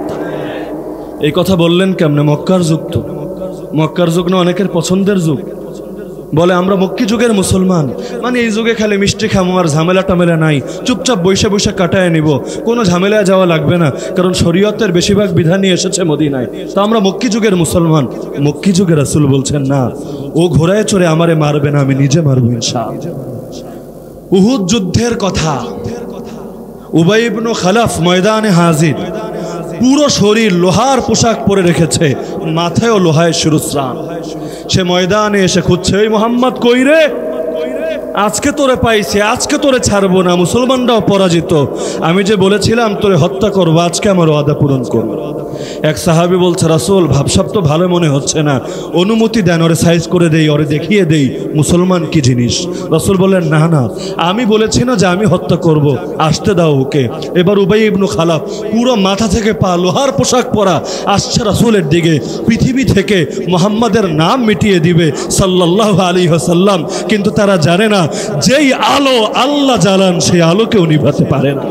এই কথা বললেন কেমনে? মক্কার যুগ তো, মক্কার যুগ না অনেকের পছন্দের যুগ। বলে আমরা মক্কি যুগের মুসলমান, মানে এই যুগে খালি মিষ্টি খামো আর ঝামেলা টামেলা নাই, চুপচাপ বৈশা বৈশা কাটায় নিব, কোনো ঝামেলায় যাওয়া লাগবে না, কারণ শরীয়তের বেশিরভাগ বিধানই এসেছে মদিনায়। তো আমরা মক্কি যুগের মুসলমান। মক্কি যুগে রাসূল বলছেন, না, ও ঘোড়ায় চড়ে আমারে মারবে না, আমি নিজে মারবো ইনশাআল্লাহ। উহুদ যুদ্ধের কথা, উবাই ইবনে খালাফ ময়দানে হাজির, পুরো শরীর লোহার পোশাক পরে রেখেছে, মাথায়ও লোহায় শিরস্ত্রাণ। সে ময়দানে এসে খুঁজছে, এই মোহাম্মদ কই রে? আজকে তোরে পাইছি, আজকে তোরে ছাড়বো না। মুসলমানরাও পরাজিত, আমি যে বলেছিলাম তোরে হত্যা করবো, আজকে আমার ওয়াদা পূরণ করবো। এক সাহাবী বলছে, রাসূল ভাবসাব তো ভালো মনে হচ্ছে না, অনুমতি দেন, ওরে সাইজ করে দেই, ওরে দেখিয়ে দেই মুসলমান কি জিনিস। রাসূল বললেন, না না, আমি বলেছি না যে আমি হত্যা করব, আসতে দাও ওকে। এবার উবাই ইবনে খালাফ পুরো মাথা থেকে পা লোহার পোশাক পরা আসছে রাসূলের দিকে, পৃথিবী থেকে মুহাম্মাদের নাম মিটিয়ে দিবে সাল্লাল্লাহু আলাইহি ওয়াসাল্লাম। কিন্তু তারা জানে না, যেই আলো আল্লাহ জ্বালান সেই আলো কেউ নিভাতে পারে না।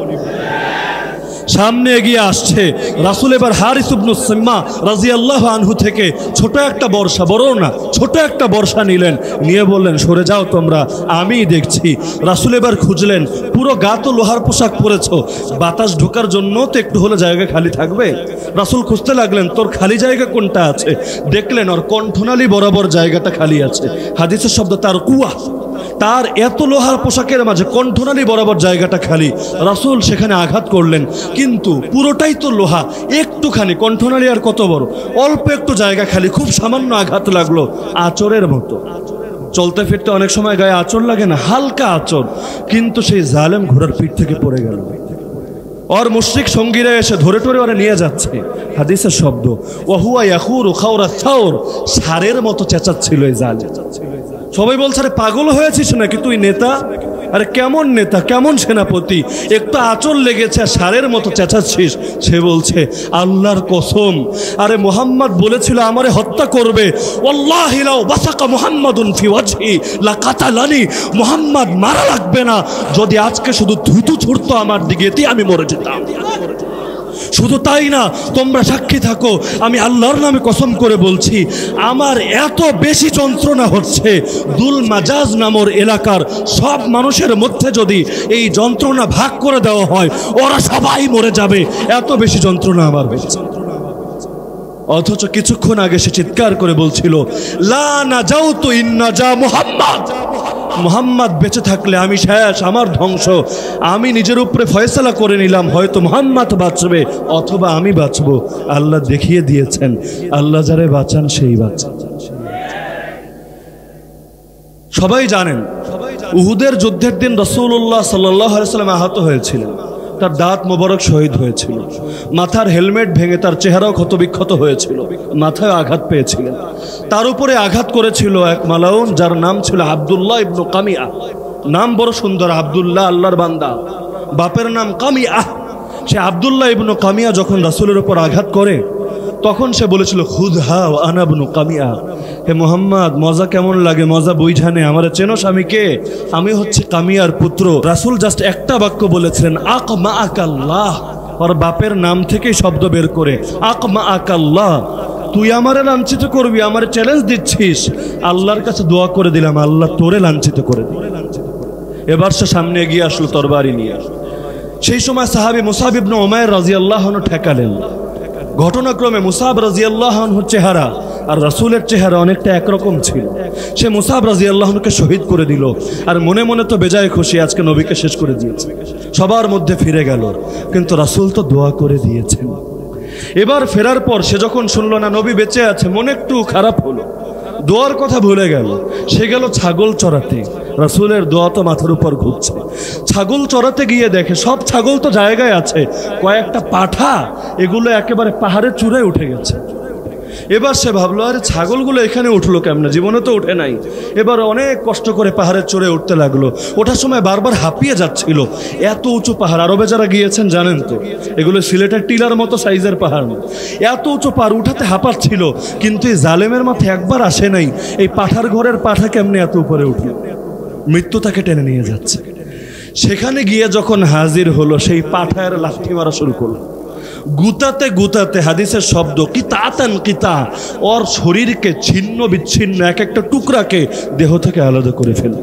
সামনে এগিয়ে আসছে রাসূল। এবার হারিস ইবনে সিম্মা রাদিয়াল্লাহু আনহু থেকে ছোট একটা বর্ষা, বড় না, ছোট একটা বর্ষা নিলেন, নিয়ে বললেন, সরে যাও তোমরা, আমিই দেখছি। রাসূল এবার খুঁজলেন, পুরো গা তো লোহার পোশাক পরেছো, বাতাস ঢোকার জন্য তো একটু হলে জায়গা খালি থাকবে। রাসূল খুঁজতে লাগলেন, তোর খালি জায়গা কোনটা আছে? দেখলেন ওর কণ্ঠনালী বরাবর জায়গাটা খালি আছে। হাদিসের শব্দ তার কুয়া, তার এত লোহার পোশাকের মাঝে কণ্ঠনালী বরাবর জায়গাটা খালি। রাসূল সেখানে আঘাত করলেন, কিন্তু পুরোটাই তো লোহা, একটুখানি কণ্ঠনালী আর কত বড়, অল্প একটু জায়গা খালি, খুব সামান্য আঘাত লাগলো, আঁচড়ের মতো। চলতে ফিরতে অনেক সময় গায়ে আঁচড় লাগে না, হালকা আঁচড়, কিন্তু সেই জালেম ঘোড়ার পিঠ থেকে পড়ে গেল। और मुशरिक সঙ্গীরা এসে ধরে টরে ওরা নিয়ে যাচ্ছে। হাদিসের শব্দ, ওয়াহুয়া ইয়াখুরু খাওরা সাউর, সারের মতো চেঁচাচ্ছিল এই জালেম। সবাই বলছে আরে পাগল হয়েছিস নাকি তুই নেতা? আরে কেমন নেতা, কেমন সেনাপতি, একটু আঁচল লেগেছে আর সারের মতো চেঁচাচ্ছিস? সে বলছে আল্লাহর কসম, আরে মুহাম্মদ বলেছিল আমারে হত্যা করবে, ওয়াল্লাহি লাউ বাসাকা মুহাম্মাদুন ফি ওয়াজহি লাকাতালানি, মুহাম্মদ মারা লাগবে না, যদি আজকে শুধু ধুতু ছুড়তো আমার দিকে তে আমি মরে যেতাম। শুধু তাই না, তোমরা সাক্ষী থাকো, আমি আল্লাহর নামে কসম করে বলছি, আমার এত বেশি যন্ত্রণা হচ্ছে, দুল মাজাজ নামর এলাকার সব মানুষের মধ্যে যদি এই যন্ত্রণা ভাগ করে দেওয়া হয় ওরা সবাই মরে যাবে, এত বেশি যন্ত্রণা আমার হচ্ছে। অথচ কিছুক্ষণ আগে সে চিৎকার করে বলছিল লা নাজাউতু ইন্নাজা মুহাম্মদ, মুহাম্মদ বেঁচে থাকলে আমি শেষ, আমার ধ্বংস। আমি নিজের উপরে ফয়সালা করে নিলাম, হয়তো মুহাম্মদ বাঁচবে অথবা আমি বাঁচব। আল্লাহ দেখিয়ে দিয়েছেন, আল্লাহ যারে বাঁচান সেই বাঁচান। সবাই জানেন উহুদের যুদ্ধের দিন রাসূলুল্লাহ সাল্লাল্লাহু আলাইহি ওয়াসাল্লাম আহত হয়েছিলেন, তার দাঁত মোবারক শহীদ হয়েছিল, মাথার হেলমেট ভেঙে তার চেহারাও ক্ষতবিক্ষত হয়েছিল, মাথায় আঘাত পেয়েছিলেন। তার উপরে আঘাত করেছিল এক মালাউন যার নাম ছিল আব্দুল্লাহ ইবনু কামিয়া। নাম বড় সুন্দর, আব্দুল্লাহ আল্লাহর বান্দা, বাপের নাম কামিয়া। সে আব্দুল্লাহ ইবনু কামিয়া যখন রাসূলের উপর আঘাত করে তখন সে বলেছিল খুদহা ওয়া আনা ইবনু কামিয়া, হে মুহাম্মদ মজা কেমন লাগে, মজা বুঝানে, আমার চেনো স্বামীকে, আমি হচ্ছে কামিয়ার পুত্র। রাসূল জাস্ট একটা বাক্য বলেছিলেন আকমাআকাল্লাহ, ওর বাপের নাম থেকেই শব্দ বের করে আকমাআকাল্লাহ, তুই আমারে লাঞ্ছিত করবি, আমারে চ্যালেঞ্জ দিচ্ছিস, আল্লাহর কাছে দোয়া করে দিলাম আল্লাহ তোরে লাঞ্ছিত করে দিল। এবার সে সামনে এগিয়ে আসলো তরবারি নিয়ে। সেই সময় সাহাবী মুসাব ইবনে উমাইর রাদিয়াল্লাহু আনহু ঠেকালেন। ঘটনাক্রমে মুসাব রাদিয়াল্লাহু আনহুর চেহারা আর রাসূলের চেহারা অনেকটা একরকম ছিল। সে মুসাব রাদিয়াল্লাহু আনহুকে শহীদ করে দিল, আর মনে মনে তো বেজায় খুশি, আজকে নবীকে শেষ করে দিয়েছে, সবার মধ্যে ফিরে গেল। কিন্তু রাসূল তো দোয়া করে দিয়েছেন। এবার ফেরার পর সে যখন শুনলো না নবী বেঁচে আছে, মনে একটু খারাপ হলো, দোয়ার কথা ভুলে গেল। সে গেল ছাগল চড়াতে, রাসূলের দোয়া তো মাথার উপর ঘুরছে। ছাগল চড়াতে গিয়ে দেখে সব ছাগল তো জায়গায় আছে, কয়েকটা পাঠা এগুলো একেবারে পাহাড়ের চূড়ায় উঠে গেছে। এবার সে ভাবলো আরে ছাগলগুলো এখানে উঠলো কেমনে, জীবনে তো উঠে নাই। এবার অনেক কষ্ট করে পাহাড়ের চড়ে উঠতে লাগলো। ওঠার সময় বারবার হাঁপিয়ে যাচ্ছিল, এত উঁচু পাহাড়। আরবে যারা গিয়েছেন জানেন তো, এগুলো সিলেটের টিলার মতো সাইজের পাহাড়, এত উঁচু পাহাড় উঠাতে হাঁপাচ্ছিল। কিন্তু এই জালেমের মাথায় একবার আসে নাই এই পাঠার ঘরের পাঠা কেমনে এত উপরে উঠল, মৃত্যু তাকে টেনে নিয়ে যাচ্ছে। সেখানে গিয়ে যখন হাজির হলো, সেই পাঠার লাঠি মারা শুরু করলো, গুতাতে গুতাতে, হাদিসের শব্দ কিতাতান কিতা, ওর শরীরকে ছিন্ন বিচ্ছিন্ন এক একটা টুকরাকে দেহ থেকে আলাদা করে ফেলে।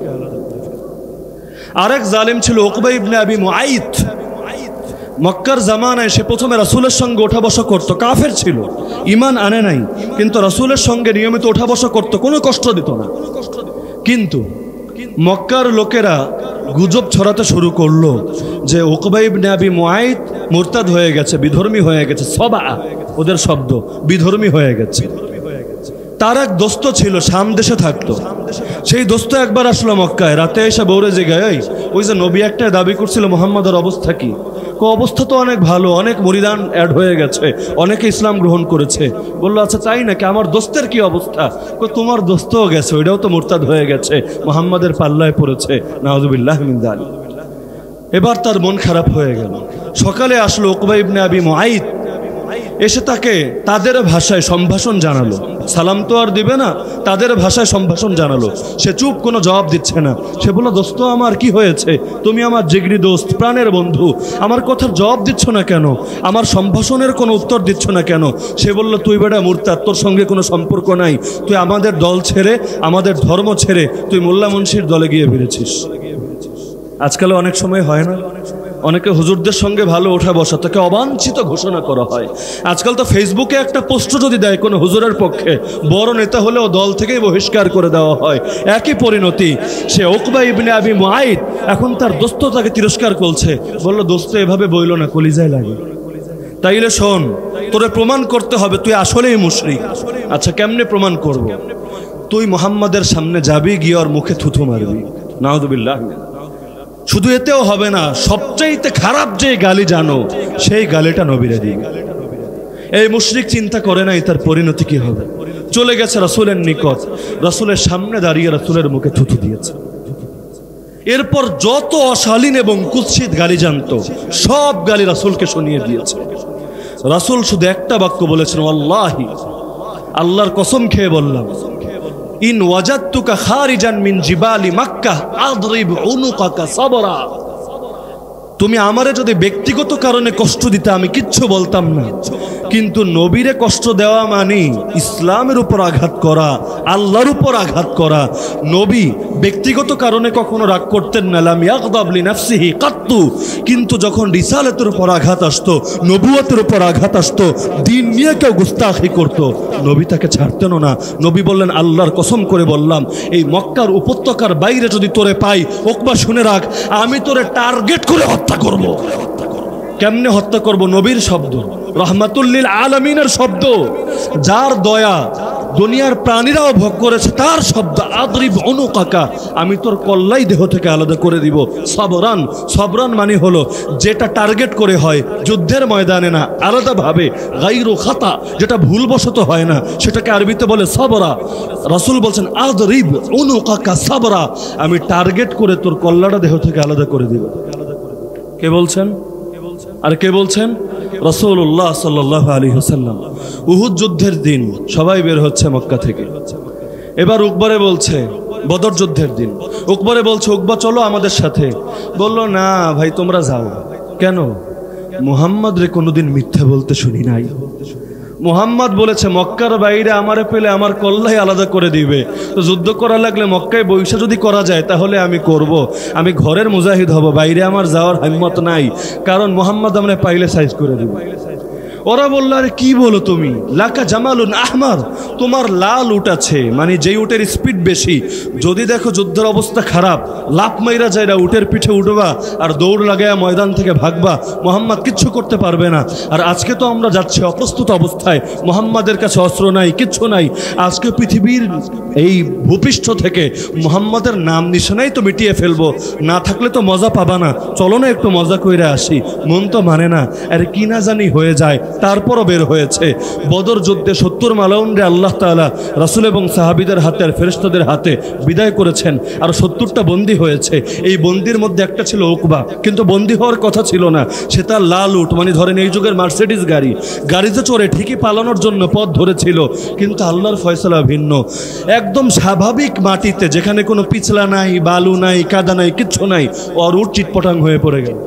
আরেক জালিম ছিল উকবা ইবনে আবি মুআইত। মক্কার জামানায় সে প্রথমে রাসূলের সঙ্গে ওঠা বসা করতো, কাফের ছিল, ঈমান আনে নাই, কিন্তু রাসূলের সঙ্গে নিয়মিত ওঠা বসা করতো, কোনো কষ্ট দিত না। কিন্তু মক্কার লোকেরা গুজব ছড়াতে শুরু করলো যে উকবা ইবনে আবি মুআইত মুরতাদ হয়ে গেছে, বিধর্মী হয়ে গেছে। সবা ওদের শব্দ, বিধর্মী হয়ে গেছে। তার এক দোস্ত ছিল, শাম দেশে থাকতো। সেই দোস্ত একবার আসলো মক্কায়, রাতে এসে বউরে জিগায় ওই যে নবী একটা দাবি করছিল মুহাম্মাদের অবস্থা কি? অবস্থা তো অনেক ভালো, অনেক মুরিদান অ্যাড হয়ে গেছে, অনেকে ইসলাম গ্রহণ করেছে। বললো আচ্ছা তাই নাকি, আমার দোস্তের কি অবস্থা? তোমার দোস্তও গেছে, ওইটাও তো মুরতাদ হয়ে গেছে, মুহাম্মাদের পাল্লায় পড়েছে, নাউযুবিল্লাহ মিন যালিক। এবার তার মন খারাপ হয়ে গেল। সকালে আসলো উকবা ইবনে আবি মুআইত, এসে তাকে তাদের ভাষায় সম্ভাষণ জানালো। সালাম তো আর দিবে না, তাদের ভাষায় সম্ভাষণ জানালো। সে চুপ, কোনো জবাব দিচ্ছে না। সে বলল দোস্ত আমার কি হয়েছে, তুমি আমার জিগরি দোস্ত, প্রাণের বন্ধু, আমার কথার জবাব দিচ্ছ না কেন, আমার সম্ভাষণের কোনো উত্তর দিচ্ছ না কেন? সে বলল তুই বেটা মুরতাদ, তোর সঙ্গে কোনো সম্পর্ক নাই, তুই আমাদের দল ছেড়ে, আমাদের ধর্ম ছেড়ে তুই মোল্লা মুন্সির দলে গিয়ে ফিরেছিস। আজকাল অনেক সময় হয় না, অনেকে হুজুরদের সঙ্গে ভালো ওঠা বসা, তাকে অবাঞ্ছিত ঘোষণা করা হয়। আজকাল তো ফেসবুকে একটা পোস্ট যদি দেয় কোনো হুজুরের পক্ষে, বড় নেতা হলেও দল থেকেই বহিষ্কার করে দেওয়া হয়। একই পরিণতি। সে উকবা ইবনে আবি মুআইত এখন তার দোস্ত তাকে তিরস্কার করছে। বলল দোস্ত এভাবে বইল না, কলিজায় লাগে। তাইলে শোন, তোরে প্রমাণ করতে হবে তুই আসলেই মুশরিক। আচ্ছা কেমনে প্রমাণ করব? তুই মুহাম্মাদের সামনে যাবি, গিয়ে ওর মুখে থুথু মারবি। নাউযুবিল্লাহ। শুধু এতেও হবে না, সবচাইতে খারাপ যে গালি জানো সেই গালিটা নবীরে দিবে। এই মুশরিক চিন্তা করে নাই তার পরিণতি কি হবে। চলে গেছে রাসূলের নিকট, রাসূলের সামনে দাঁড়িয়ে রাসূলের মুখে থুথু দিয়েছে। এরপর যত অশালীন এবং কুৎসিত গালি জানতো সব গালি রাসূলকে শুনিয়ে দিয়েছে। রাসূল শুধু একটা বাক্য বলেছেন, ওয়াল্লাহি, আল্লাহর কসম খেয়ে বললাম, ইন ওয়াজাদতুকা খারিজান মিন জিবালি মক্কাহ আদরিব উনুকাকা সাবরা। তুমি আমারে যদি ব্যক্তিগত কারণে কষ্ট দিতে আমি কিচ্ছু বলতাম না, কিন্তু নবীরে কষ্ট দেওয়া মানে ইসলামের উপর আঘাত করা, আল্লাহর উপর আঘাত করা। নবী ব্যক্তিগত কারণে কখনো রাগ করতেন না, লাম ইয়াগদাব লিনাফসিহি কাত্তু, কিন্তু যখন রিসালাতের উপর আঘাত আসতো, নবুয়তের উপর আঘাত আসতো, দ্বীন নিয়ে কেউ গুস্তাখি করতো, নবী তাকে ছাড়তেনও না। নবী বললেন, আল্লাহর কসম করে বললাম, এই মক্কার উপত্যকার বাইরে যদি তোরে পাই, ওকবা শুনে রাখ, আমি তোরে টার্গেট করে হত্যা করব। কেমনে হত্যা করব? নবীর শব্দ, রহমাতুল লিল আলামিনের শব্দ, যার দয়া দুনিয়ার প্রাণীরাও ভোগ করেছে তার শব্দ, আদরিব উনুকাকা, আমি তোর কল্লাই দেহ থেকে আলাদা করে দিব। সবরান, সবরান মানে হলো যেটা টার্গেট করে হয়, যুদ্ধের ময়দানে না, আলাদাভাবে, গায়রু খাতা, যেটা ভুলবশত হয় না, সেটাকে আরবিতে বলে সবরা। রাসূল বলছেন, আদরিব উনুকাকা সাবরা, আমি টার্গেট করে তোর কল্লাটা দেহ থেকে আলাদা করে দিব। কে বলছেন? আর কে বলছেন? রাসূলুল্লাহ সাল্লাল্লাহু আলাইহি ওয়াসাল্লাম। উহুদ যুদ্ধের দিন সবাই বের হচ্ছে মক্কা থেকে। এবার উকবারে বলছে, বদর যুদ্ধের দিন, উকবারে বলছে, উকবা চলো আমাদের সাথে। বললো, না ভাই তোমরা যাও। কেন? মুহাম্মদ রে কোনোদিন মিথ্যা বলতে শুনি নাই। মুহাম্মদ বলেছে, মক্কার বাইরে আমারে পেলে আমার কল্লাই আলাদা করে দিবে, তো যুদ্ধ করা লাগলে মক্কায় বৈশা যদি করা যায় তাহলে আমি করব। আমি ঘরের মুজাহিদ হব, বাইরে আমার যাওয়ার হিম্মত নাই, কারণ মুহাম্মদ আমরা পাইলে সাইজ করে দেব। ওরা বলল, আরে কি বলো তুমি, লাকা জামালুন আহমার, তোমার লাল উট আছে, মানে যেই উটের স্পিড বেশি, যদি দেখো যুদ্ধের অবস্থা খারাপ, লাফ মাইরা যাইরা উটের পিঠে উঠবা আর দৌড় লাগাইয়া ময়দান থেকে ভাগবা, মুহাম্মদ কিচ্ছু করতে পারবে না। আর আজকে তো আমরা যাচ্ছি অপ্রস্তুত অবস্থায়, মুহাম্মাদের কাছে অস্ত্র নাই, কিচ্ছু নাই। আজকে পৃথিবীর এই ভূপৃষ্ঠ থেকে মুহাম্মাদের নাম নিশানাই তো মিটিয়ে ফেলবো, না থাকলে তো মজা পাবা না, চলো না একটু মজা কইরা আসি। মন তো মানে না, আরে কি না জানি হয়ে যায়। তারপরও বের হয়েছে। বদর যুদ্ধে 70 মালাউনরে আল্লাহ তাআলা রাসূল এবং সাহাবীদের হাতে আর ফেরেশতাদের হাতে বিদায় করেছেন, আর 70টা বন্দী হয়েছে। এই বন্দির মধ্যে একটা ছিল উকবা, কিন্তু বন্দী হওয়ার কথা ছিল না। সে তার লাল উট, মানে ধরেন এই যুগের মার্সিডিজ গাড়ি, গাড়িতে চড়ে ঠিকই পালানোর জন্য পথ ধরেছিল, কিন্তু আল্লাহর ফয়সালা ভিন্ন। একদম স্বাভাবিক মাটিতে, যেখানে কোনো পিছলা নাই, বালু নাই, কাদা নাই, কিচ্ছু নাই, ওর উট চিটপটাং হয়ে পড়ে গেল।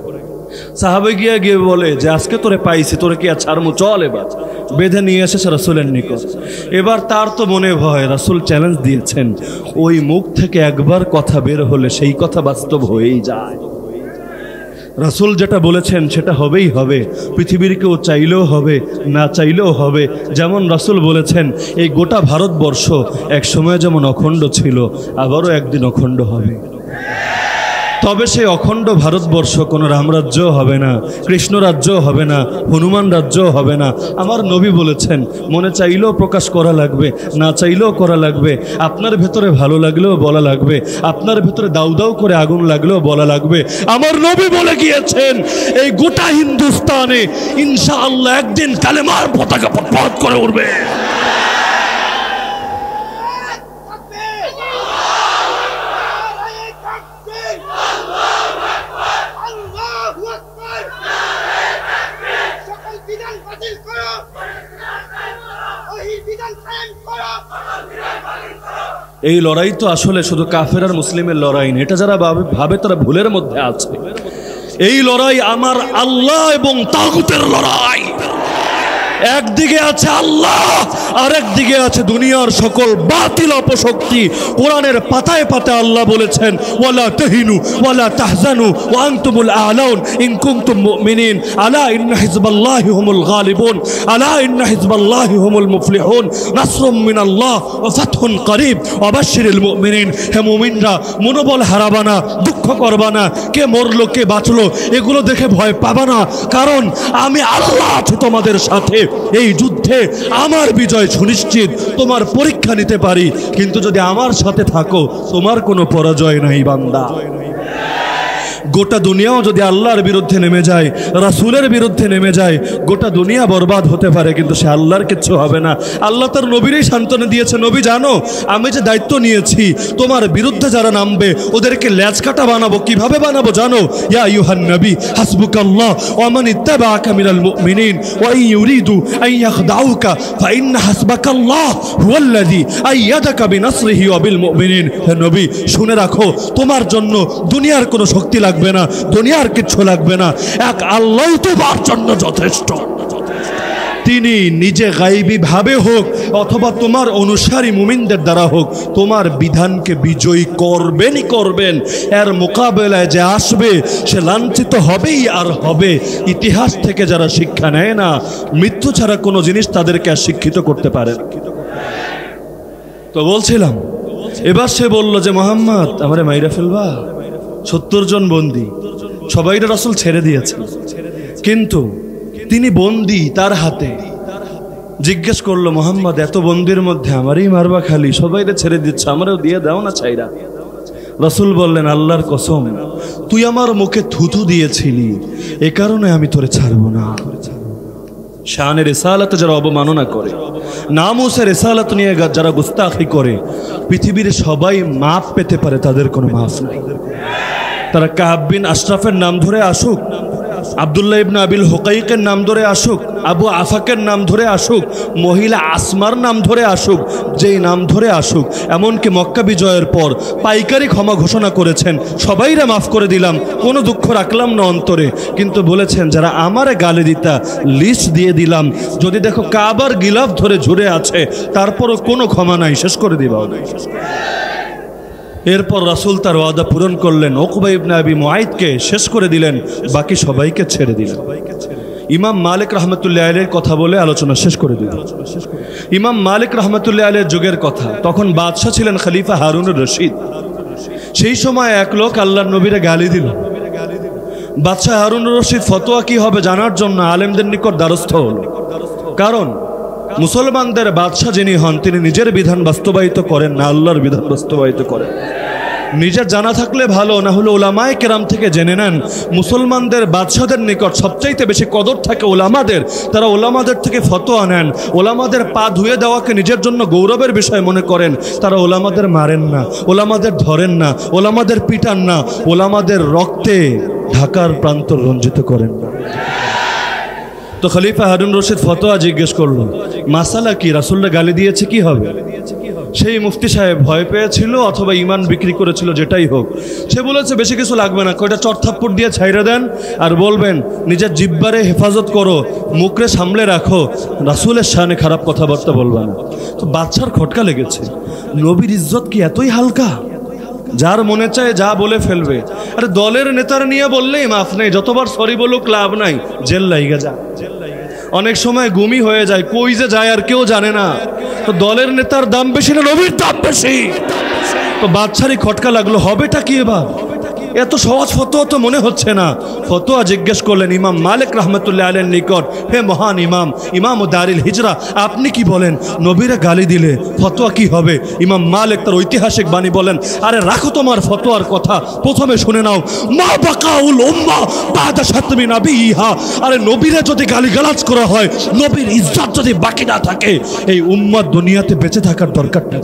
সাহাবে গিয়ে বলে যে, আজকে তোরে পাইছি, তোরে কি আর ছাড়মু, চল। এবার বেঁধে নিয়ে এসেছে রাসূলের নিকট। এবার তার তো মনে ভয়, রাসূল চ্যালেঞ্জ দিয়েছেন, ওই মুখ থেকে একবার কথা বের হলে সেই কথা বাস্তব হয়েই যায়। রাসূল যেটা বলেছেন সেটা হবেই হবে, পৃথিবীর কেউ চাইলেও হবে, না চাইলেও হবে। যেমন রাসূল বলেছেন, এই গোটা ভারতবর্ষ এক সময় যেমন অখণ্ড ছিল, আবারও একদিন অখণ্ড হবে। তবে সেই অখণ্ড ভারতবর্ষ কোনো রামরাজ্য হবে না, কৃষ্ণ রাজ্য হবে না, হনুমান রাজ্য হবে না। আমার নবী বলেছেন, মনে চাইলেও প্রকাশ করা লাগবে, না চাইলেও করা লাগবে। আপনার ভেতরে ভালো লাগলেও বলা লাগবে, আপনার ভেতরে দাউ দাউ করে আগুন লাগলেও বলা লাগবে। আমার নবী বলে গিয়েছেন, এই গোটা হিন্দুস্তানে ইনশাআল্লাহ একদিন কালেমার পতাকা পথ করে উঠবে। এই লড়াই তো আসলে শুধু কাফের আর মুসলিমের লড়াই না, এটা যারা ভাবে তারা ভুলের মধ্যে আছে। এই লড়াই আমার আল্লাহ এবং তাগুতের লড়াই। একদিকে আছে আল্লাহ, আর একদিকে আছে দুনিয়ার সকল বাতিল অপশক্তি। কোরআনের পাতায় পাতায় আল্লাহ বলেছেন, ওয়ালা তাহিনু ওয়ালা তাহজানু ওয়া আনতুমুল আ'লাউন ইন কুনতুম মুমিনিন আলা ইন্না হিজবাল্লাহি হুমুল গালিবুন আলা ইন্না হিজবাল্লাহি হুমুল মুফলিহুন নাসরুম মিনাল্লাহ ওয়া ফাতহুন করিব ওয়া বাশশিরিল মুমিনিন। হে মুমিনরা, মনোবল হারাবা না, দুঃখ করবা না, কে মরলো কে বাঁচলো এগুলো দেখে ভয় পাবা না, কারণ আমি আল্লাহ আছি তোমাদের সাথে। এই যুদ্ধে আমার বিজয় সুনিশ্চিত। তোমার পরীক্ষা পরীক্ষা নিতে পারি, কিন্তু যদি আমার সাথে থাকো তোমার কোনো পরাজয় নাই বান্দা। গোটা দুনিয়াও যদি আল্লাহর বিরুদ্ধে নেমে যায়, রাসূলের বিরুদ্ধে নেমে যায়, গোটা দুনিয়া বরবাদ হতে পারে, কিন্তু সে আল্লাহর কিচ্ছু হবে না। আল্লাহ তার নবীরই সান্ত্বনা দিয়েছে, নবী জানো আমি যে দায়িত্ব নিয়েছি তোমার বিরুদ্ধে যারা নামবে ওদেরকে ল্যাজ কাটা বানাবো। কিভাবে বানাবো জানো? ইয়া আইয়ুহান নবী হাসবুকাল্লাহ ওয়া মান ইত্তাবাআকা মিনাল মুমিনিন ওয়া ইন ইউরিদু আন ইয়াখদাউকা ফাইন্না হাসবাকাল্লাহ হুয়াল্লাযী আইয়াদাকা বিনাসরিহি ওয়া বিল মুমিনিন। হে নবী শুনে রাখো, তোমার জন্য দুনিয়ার কোনো শক্তি লাগবে না, দুনিয়ার কিচ্ছু লাগবে না, এক আল্লাহ তোমার জন্য যথেষ্ট। তিনি নিজে গায়বী ভাবে হোক অথবা তোমার অনুসারী মুমিনদের দ্বারা হোক তোমার বিধানকে বিজয়ী করবেনই করবেন। এর মোকাবেলায় যে আসবে সে লাঞ্ছিত হবেই আর হবে। ইতিহাস থেকে যারা শিক্ষা নেয় না, মৃত্যু ছাড়া কোনো জিনিস তাদেরকে আর শিক্ষিত করতে পারে না। তো বলছিলাম, এবার সে বলল যে মোহাম্মদ আমারে মাইরা ফেলবা। 70 জন বন্দী, সবাইরা রাসূল ছেড়ে দিয়েছে, কিন্তু তিনি বন্দী তার হাতে। জিজ্ঞেস করলো মোহাম্মদ এত বন্দির মধ্যে আমারই মারবা খালি? সবাইরে ছেড়ে দিচ্ছ, আমারও দিয়ে দাও না ছাইরা। রাসূল বললেন আল্লাহর কসম তুই আমার মুখে থুথু দিয়েছিলি, এ কারণে আমি তোরে ছাড়বো না। শানের রিসালাতে যারা অবমাননা করে, নামুসের রিসালাত নিয়ে যারা গুস্তাখি করে, পৃথিবীর সবাই মাপ পেতে পারে, তাদের কোনো মাফ নাই। তারা কাব বিন আশরাফের নাম ধরে আসুক, আব্দুল্লাহ ইবনে আবিল হুকাইকের নাম ধরে আসুক, আবু আফাকের নাম ধরে আসুক, মহিলা আসমার নাম ধরে আসুক, যেই নাম ধরে আসুক, এমনকি মক্কা বিজয়ের পর পাইকারি ক্ষমা ঘোষণা করেছেন, সবাইরা মাফ করে দিলাম, কোনো দুঃখ রাখলাম না অন্তরে। কিন্তু বলেছেন যারা আমারে গালি দিতা লিস্ট দিয়ে দিলাম, যদি দেখো কাবার গিলাফ ধরে ঝুরে আছে তারপরও কোনো ক্ষমা নাই, শেষ করে দিবা। এরপর রাসূল তার ওয়াদা পূরণ করলেন, উকবা ইবনে আবি মুআইদকে শেষ করে দিলেন, বাকি সবাইকে ছেড়ে দিলেন। ইমাম মালিক রাহমাতুল্লাহ আলাইহির কথা বলে আলোচনা শেষ করে দিলেন। ইমাম মালিক রাহমাতুল্লাহ আলাইহির যুগের কথা, তখন বাদশাহ ছিলেন খলিফা হারুনুর রশিদ। সেই সময় এক লোক আল্লাহর নবীরে গালি দিল। বাদশাহ হারুনুর রশিদ ফতোয়া কি হবে জানার জন্য আলেমদের নিকট দ্বারস্থ হল। কারণ মুসলমানদের বাদশাহ যিনি হন তিনি নিজের বিধান বাস্তবায়িত করেন না, আল্লাহর বিধান বাস্তবায়িত করেন। নিজের জানা থাকলে ভালো, না হলে ওলামায়ে কেরাম থেকে জেনে নেন। মুসলমানদের বাদশাহদের নিকট সবচাইতে বেশি কদর থাকে ওলামাদের। তারা ওলামাদের থেকে ফতোয়া নেন, ওলামাদের পা ধুয়ে দেওয়াকে নিজের জন্য গৌরবের বিষয় মনে করেন। তারা ওলামাদের মারেন না, ওলামাদের ধরেন না, ওলামাদের পিটান না, ওলামাদের রক্তে ঢাকার প্রান্তর রঞ্জিত করেন না। তো খলিফা হারুন রশিদ ফতোয়া জিজ্ঞেস করলো, মাসালা কি? রাসূলরা গালি দিয়েছে, কি হবে? সেই মুফতি সাহেব ভয় পেয়েছিল অথবা ঈমান বিক্রি করেছিল, যেটাই হোক। সে বলেছে বেশি কিছু লাগবে না, কয়টা চড়থাপ্পড় দিয়ে ছাইরা দেন আর বলবেন নিজের জিহ্বারে হেফাজত করো, মুখরে সামলে রাখো, রাসূলের শানে খারাপ কথাবার্তা বলবা না। তো বাদশার খটকা লেগেছে, নবীর ইজ্জত কি এতই হালকা? যার মনে চায় যা বলে ফেলবে। আরে দলের নেতার নিয়ে বললেই মাফ নেই, যতবার সরি বলুক লাভ নাই, জেল লাইগা যা। অনেক সময় গুমি হয়ে যায়, কই যে যায় আর কেউ জানে না। তো দলের নেতার দাম বেশি না নবীর দাম বেশি? তো বাদশারই খটকা লাগলো, হবেটা কি এবার? এত সহজ ফতোয়া তো মনে হচ্ছে না। ফতোয়া জিজ্ঞেস করলেন ইমাম মালিক রাহমাতুল্লাহ আলাইহির নিকট, হে মহান ইমাম, ইমাম দারিল হিজরা, আপনি কি বলেন? নবীরে গালি দিলে ফতোয়া কি হবে? ইমাম মালিক তার ঐতিহাসিক বাণী বলেন, আরে রাখো তোমার ফতোয়ার কথা, প্রথমে শুনে নাও। মা বাকাউল উম্মা বাদা শাতমি নাবিহা, আরে নবীরে যদি গালিগালাজ করা হয়, নবীর ইজ্জত যদি বাকি না থাকে, এই উম্মাত দুনিয়াতে বেঁচে থাকার দরকার নেই।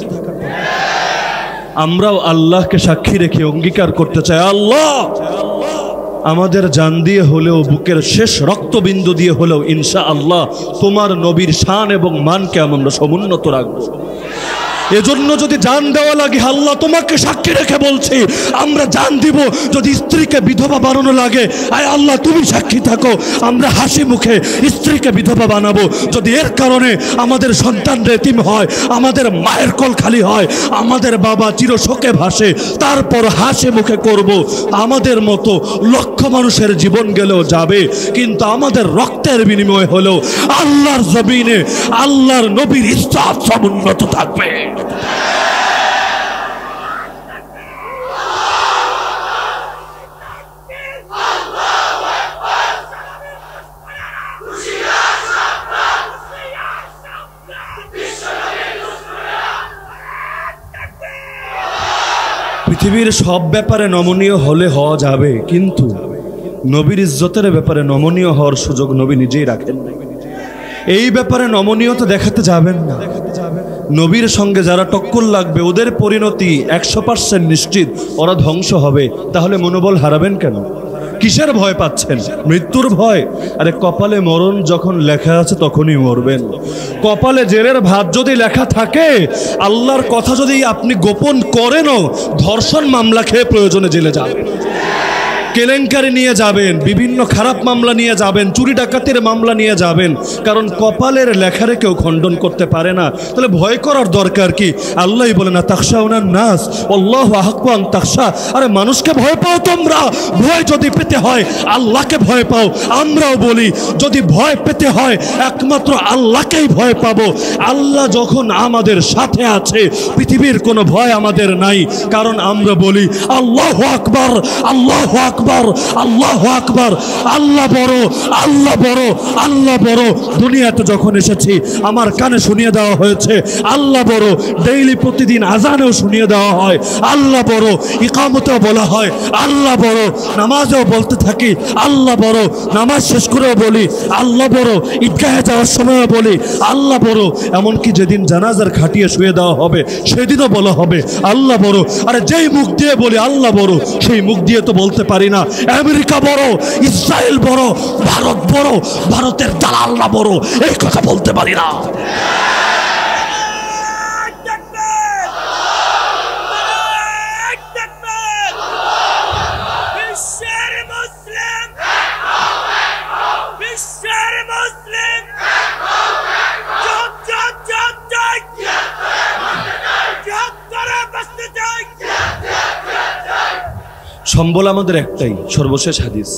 আমরাও আল্লাহকে সাক্ষী রেখে অঙ্গীকার করতে চাই, আল্লাহ আমাদের জান দিয়ে হলেও, বুকের শেষ রক্তবিন্দু দিয়ে হলেও ইনশাআল্লাহ তোমার নবীর শান এবং মানকে আমরা সমুন্নত রাখবো। এজন্য যদি জান দেওয়া লাগে, আল্লাহ তোমাকে সাক্ষী রেখে বলছি, আমরা জান দিব। যদি স্ত্রীকে বিধবা বানানো লাগে, আয় আল্লাহ তুমি সাক্ষী থাকো, আমরা হাসি মুখে স্ত্রীকে বিধবা বানাবো। যদি এর কারণে আমাদের সন্তান এতিম হয়, আমাদের মায়ের কোল খালি হয়, আমাদের বাবা চিরশোকে ভাসে, তারপর হাসি মুখে করব। আমাদের মতো লক্ষ মানুষের জীবন গেলেও যাবে, কিন্তু আমাদের রক্তের বিনিময় হলেও আল্লাহর জমিনে আল্লাহর নবীর ইজ্জত সমুন্নত থাকবে। পৃথিবীর সব ব্যাপারে নমনীয় হলে হওয়া যাবে, কিন্তু নবীর ইজ্জতের ব্যাপারে নমনীয় হওয়ার সুযোগ নবী নিজেই রাখেন না। এই ব্যাপারে নমনীয়তা দেখাতে যাবেন না। নবীর সঙ্গে যারা টক্কর লাগবে ওদের পরিণতি 100% নিশ্চিত, ওরা ধ্বংস হবে। তাহলে মনোবল হারাবেন কেন? কিসের ভয় পাচ্ছেন? মৃত্যুর ভয়? আরে কপালে মরণ যখন লেখা আছে তখনই মরবেন। কপালে জেলের ভাত যদি লেখা থাকে, আল্লাহর কথা যদি আপনি গোপন করেনও, ধর্ষণ মামলা খেয়ে প্রয়োজনে জেলে যাবেন, কেলেঙ্কারি নিয়ে যাবেন, বিভিন্ন খারাপ মামলা নিয়ে যাবেন, চুরি ডাকাতির মামলা নিয়ে যাবেন, কারণ কপালের লেখারে কেউ খণ্ডন করতে পারে না। তাহলে ভয় করার দরকার কি? আল্লাহই বলে না তাখশাউনান নাস আল্লাহু আহাক্কু আন তাখশা। আরে মানুষকে ভয় পাও তোমরা, ভয় যদি পেতে হয় আল্লাহকে ভয় পাও। আমরাও বলি যদি ভয় পেতে হয় একমাত্র আল্লাহকেই ভয় পাবো। আল্লাহ যখন আমাদের সাথে আছে পৃথিবীর কোনো ভয় আমাদের নাই, কারণ আমরা বলি আল্লাহু আকবার, আল্লাহু আকবার, আল্লাহু আকবার, আল্লাহ বড়, আল্লাহ বড়, আল্লাহ বড়। দুনিয়াতে যখন এসেছি আমার কানে শুনিয়ে দেওয়া হয়েছে আল্লাহ বড়। ডেইলি প্রতিদিন আজানেও শুনিয়ে দেওয়া হয় আল্লাহ বড়, ইকামতেও বলা হয় আল্লাহ বড়, নামাজেও বলতে থাকি আল্লাহ বড়, নামাজ শেষ করেও বলি আল্লাহ বড়, ঈদগাহে যাওয়ার সময়ও বলি আল্লাহ বড়। এমনকি যেদিন জানাজার খাটিয়ে শুয়ে দেওয়া হবে সেদিনও বলা হবে আল্লাহ বড়। আরে যেই মুখ দিয়ে বলি আল্লাহ বড়, সেই মুখ দিয়ে তো বলতে পারি না আমেরিকা বড়, ইসরায়েল বড়, ভারত বড়, ভারতের দালালরা বড়, এই কথা বলতে পারি না। সম্বল আমাদের একটাই, সর্বশেষ হাদিস।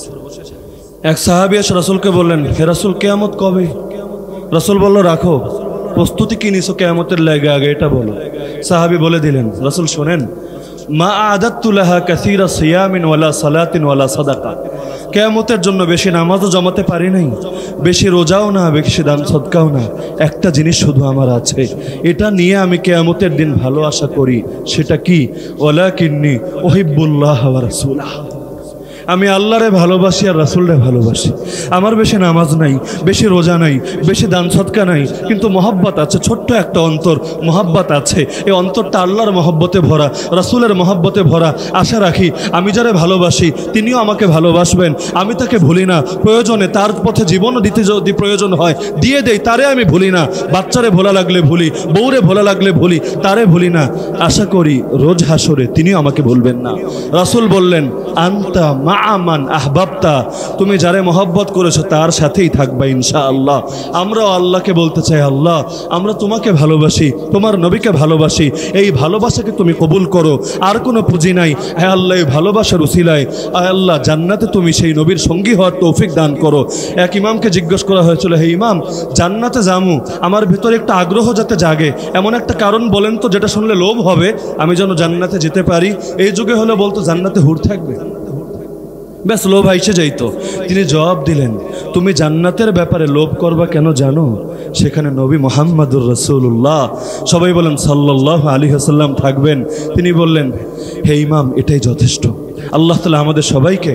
এক সাহাবী এসে রাসূলকে বললেন, হে রাসূল কিয়ামত কবে? রাসূল বলল, রাখো, প্রস্তুতি কি নিছো কিয়ামতের লাগে আগে এটা বলো। সাহাবী বলে দিলেন, রাসূল শোনেন, মা আদাতু লাহা কাসীরা সিয়ামিন ওয়ালা সালাতিন ওয়ালা সাদাকা। কিয়ামতের জন্য বেশি নামাজও জমাতে পারি নাই, বেশি রোজাও না, বেশি দান সদকাও না। একটা জিনিস শুধু আমার আছে, এটা নিয়ে আমি কিয়ামতের দিন ভালো আশা করি। সেটা কি? ওয়ালাকিন্নী উহিব্বুল্লাহ ওয়া রাসূলাহ। আমি আল্লাহরে ভালোবাসি আর রাসূলরে ভালোবাসি। আমার বেশি নামাজ নাই, বেশি রোজা নাই, বেশি দান সদকা নাই, কিন্তু মহব্বত আছে, ছোট্ট একটা অন্তর, মহব্বত আছে। এই অন্তরটা আল্লাহর মহব্বতে ভরা, রাসূলের মহব্বতে ভরা। আশা রাখি আমি যারে ভালোবাসি তিনিও আমাকে ভালোবাসবেন। আমি তাকে ভুলি না, প্রয়োজনে তার পথে জীবনও দিতে যদি প্রয়োজন হয় দিয়ে দেই, তারে আমি ভুলি না। বাচ্চারে ভোলা লাগলে ভুলি, বউরে ভোলা লাগলে ভুলি, তারে ভুলি না। আশা করি রোজ হাসরে তিনিও আমাকে ভুলবেন না। রাসূল বললেন, আনতা আমান আহবাবতা, তুমি যারে মহব্বত করেছো তার সাথেই থাকবা ইনশাআল্লাহ। আমরাও আল্লাহকে বলতে চাই, আল্লাহ আমরা তোমাকে ভালোবাসি, তোমার নবীকে ভালোবাসি, এই ভালোবাসাকে তুমি কবুল করো। আর কোনো পুঁজি নাই, হ্যাঁ আল্লাহ এই ভালোবাসার উসিলায় আল্লাহ জান্নাতে তুমি সেই নবীর সঙ্গী হওয়ার তৌফিক দান করো। এক ইমামকে জিজ্ঞেস করা হয়েছিল, হে ইমাম জান্নাতে যামু, আমার ভিতরে একটা আগ্রহ যাতে জাগে, এমন একটা কারণ বলেন তো যেটা শুনলে লোভ হবে আমি যেন জান্নাতে যেতে পারি। এই যুগে হলে বলতো জান্নাতে হুর থাকবে, ব্যাস লোভ আইসে যাইতো। তিনি জবাব দিলেন, তুমি জান্নাতের ব্যাপারে লোভ করবা কেন জানো? সেখানে নবী মুহাম্মদুর রাসূলুল্লাহ, সবাই বলেন সাল্লাল্লাহু আলাইহি ওয়াসাল্লাম থাকবেন। তিনি বললেন, হে ইমাম এটাই যথেষ্ট। আল্লাহ তাআলা আমাদের সবাইকে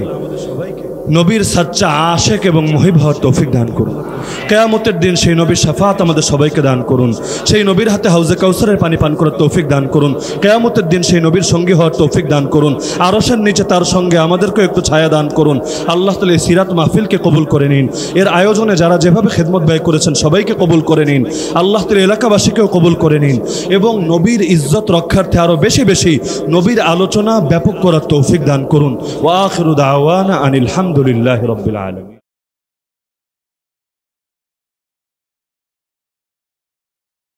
নবীর সাচ্চা আশেক এবং মুহিব হওয়ার তৌফিক দান করুন। কিয়ামতের দিন সেই নবীর শাফাত আমাদের সবাইকে দান করুন। সেই নবীর হাতে হাউজে কাউসারের পানি পান করার তৌফিক দান করুন। কিয়ামতের দিন সেই নবীর সঙ্গী হওয়ার তৌফিক দান করুন। আরশের নিচে তার সঙ্গে আমাদেরকেও একটু ছায়া দান করুন। আল্লাহ তাআলা এই সিরাত মাহফিলকে কবুল করে নিন। এর আয়োজনে যারা যেভাবে খেদমত ব্যয় করেছেন সবাইকে কবুল করে নিন। আল্লাহ তাআলা এলাকাবাসীকেও কবুল করে নিন এবং নবীর ইজ্জত রক্ষার্থে আরও বেশি বেশি নবীর আলোচনা ব্যাপক করার তৌফিক দান করুন। ওয়া আখিরু দাওয়ানা আনিল হামদুলিল্লাহি রাব্বিল আলামিন।